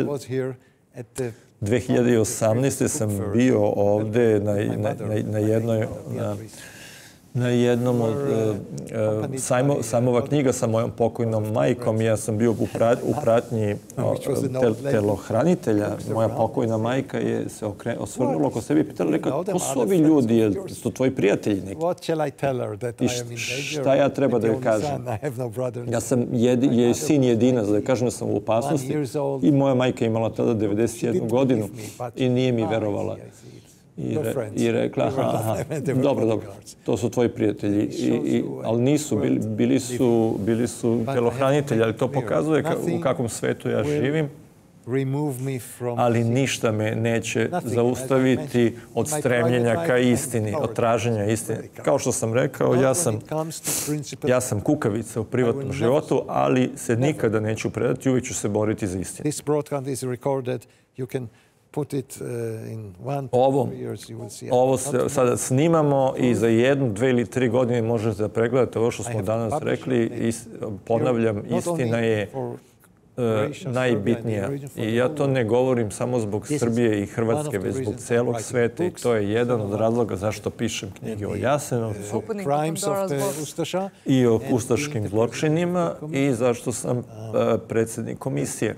dve hiljade osamnaeste. sam bio ovde na, na, na, na jednoj... Na, na jednom od uh, sajmo, sajmova knjiga sa mojom pokojnom majkom. Ja sam bio u, pra, u pratnji tel, telohranitelja. Moja pokojna majka je se okre, osvrnula oko sebi i pitala, rekla, ko su ovi ljudi, jel su tvoji prijatelji neki? I šta ja treba da joj kažem? Ja sam jedi, je sin jedinac, da joj kažem da sam u opasnosti. I moja majka imala tada devedeset jednu godinu i nije mi verovala. i rekla, aha, dobro, dobro, to su tvoji prijatelji, ali nisu, bili su telohranitelji, ali to pokazuje u kakvom svetu ja živim. Ali ništa me neće zaustaviti od stremljenja ka istini, od traženja istine. Kao što sam rekao, ja sam kukavica u privatnom životu, ali se nikada neću predati, uvijek ću se boriti za istinu. Ovo se sada snimamo i za jednu, dve ili tri godine možete da pregledate ovo što smo danas rekli. Ponavljam, istina je najbitnija. I ja to ne govorim samo zbog Srbije i Hrvatske, već zbog celog sveta. I to je jedan od razloga zašto pišem knjige o Jasenovcu i o ustaškim zločinima i zašto sam predsjednik komisije.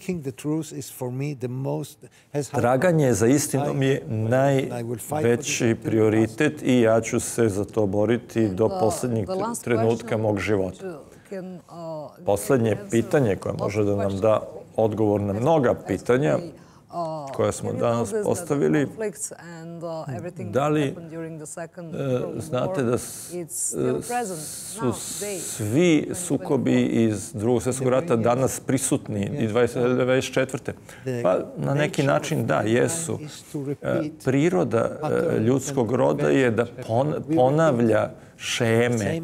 Traganje za istinom je najveći prioritet i ja ću se za to boriti do posljednjeg trenutka mog života. Poslednje pitanje koje može da nam da odgovor na mnoga pitanja koja smo danas postavili, da li znate da su svi sukobi iz Drugog svjetskog rata danas prisutni i dvadeset četvrte. Pa na neki način da, jesu. Priroda ljudskog roda je da ponavlja šeme.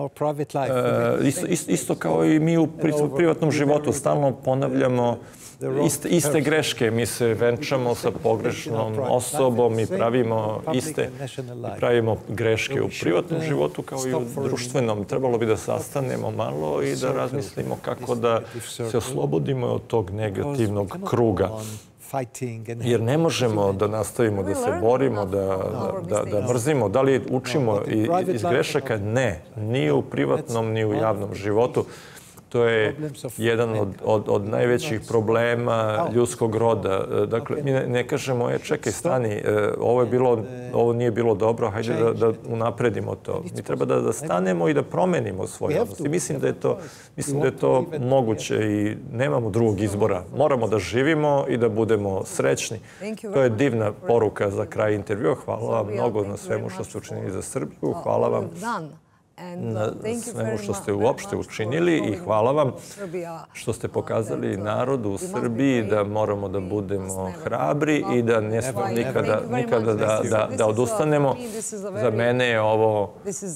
Isto kao i mi u privatnom životu. Stalno ponavljamo iste greške. Mi se venčamo sa pogrešnom osobom i pravimo iste i pravimo greške u privatnom životu kao i u društvenom. Trebalo bi da sastanemo malo i da razmislimo kako da se oslobodimo od tog negativnog kruga. Jer ne možemo da nastavimo da se borimo, da mrzimo. Da li učimo iz grešaka? Ne. Ni u privatnom, ni u javnom životu. To je jedan od najvećih problema ljudskog roda. Dakle, mi ne kažemo, e, čekaj, stani, ovo nije bilo dobro, hajde da unapredimo to. Mi treba da stanemo i da promenimo svoj odnos. I mislim da je to moguće i nemamo drugog izbora. Moramo da živimo i da budemo srećni. To je divna poruka za kraj intervjua. Hvala vam mnogo na svemu što ste učinili za Srbiju. Hvala vam na svemu što ste uopšte učinili i hvala vam što ste pokazali narodu u Srbiji da moramo da budemo hrabri i da ne smemo nikada da odustanemo. Za mene je ovo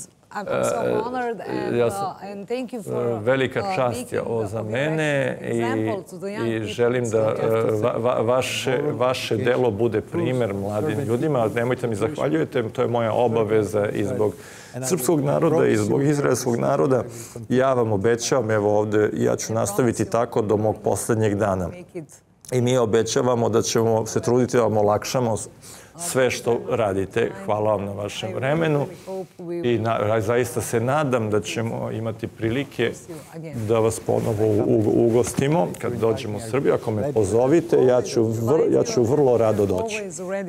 velika čast je ovo za mene i želim da vaše delo bude primer mladim ljudima, ali nemojte mi zahvaljujete, to je moja obaveza i zbog srpskog naroda i zbog izraelskog naroda. Ja vam obećavam, evo ovde, ja ću nastaviti tako do mog poslednjeg dana. I mi obećavamo da ćemo se truditi da vam olakšamo sve što radite. Hvala vam na vašem vremenu i zaista se nadam da ćemo imati prilike da vas ponovo ugostimo kad dođemo u Srbiju. Ako me pozovite, ja ću vrlo rado doći.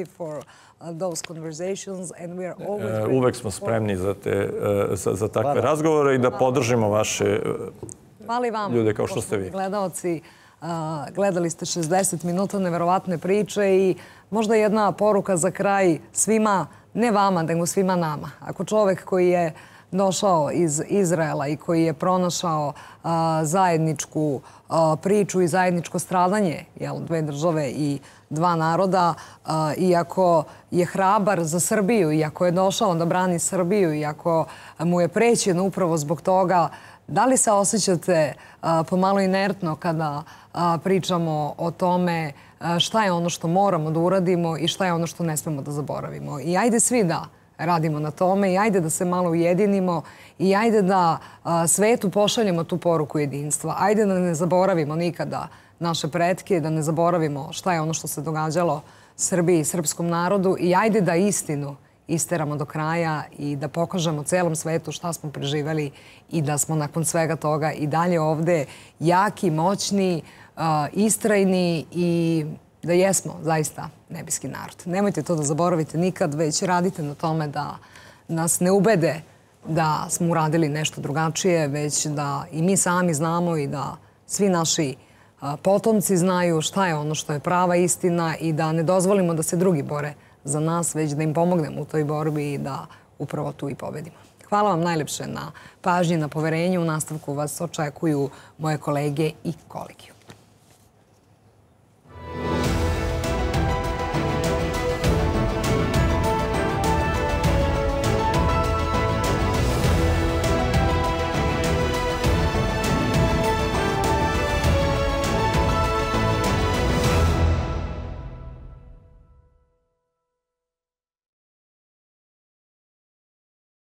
Uvek smo spremni za takve razgovore i da podržimo vaše ljude kao što ste vi. Gledaoci, gledali ste šezdeset minuta neverovatne priče i možda jedna poruka za kraj svima, ne vama, nego svima nama. Ako čovek koji je došao iz Izraela i koji je pronašao zajedničku priču i zajedničko stradanje dve države i dva naroda, iako je hrabar za Srbiju, iako je došao da brani Srbiju, iako mu je prećen upravo zbog toga, da li se osjećate pomalo inertno kada pričamo o tome šta je ono što moramo da uradimo i šta je ono što ne smemo da zaboravimo? I ajde svi da radimo na tome i ajde da se malo ujedinimo i ajde da svetu pošaljemo tu poruku jedinstva. Ajde da ne zaboravimo nikada naše pretke, da ne zaboravimo šta je ono što se događalo Srbiji i srpskom narodu i ajde da istinu isteramo do kraja i da pokažemo celom svetu šta smo preživeli i da smo nakon svega toga i dalje ovde jaki, moćni, istrajni i da jesmo zaista nebeski narod. Nemojte to da zaboravite nikad, već radite na tome da nas ne ubede da smo uradili nešto drugačije, već da i mi sami znamo i da svi naši potomci znaju šta je ono što je prava istina i da ne dozvolimo da se drugi bore za nas, već da im pomognemo u toj borbi i da upravo tu i pobedimo. Hvala vam najlepše na pažnji, na poverenju. U nastavku vas očekuju moje kolege i kolegiju.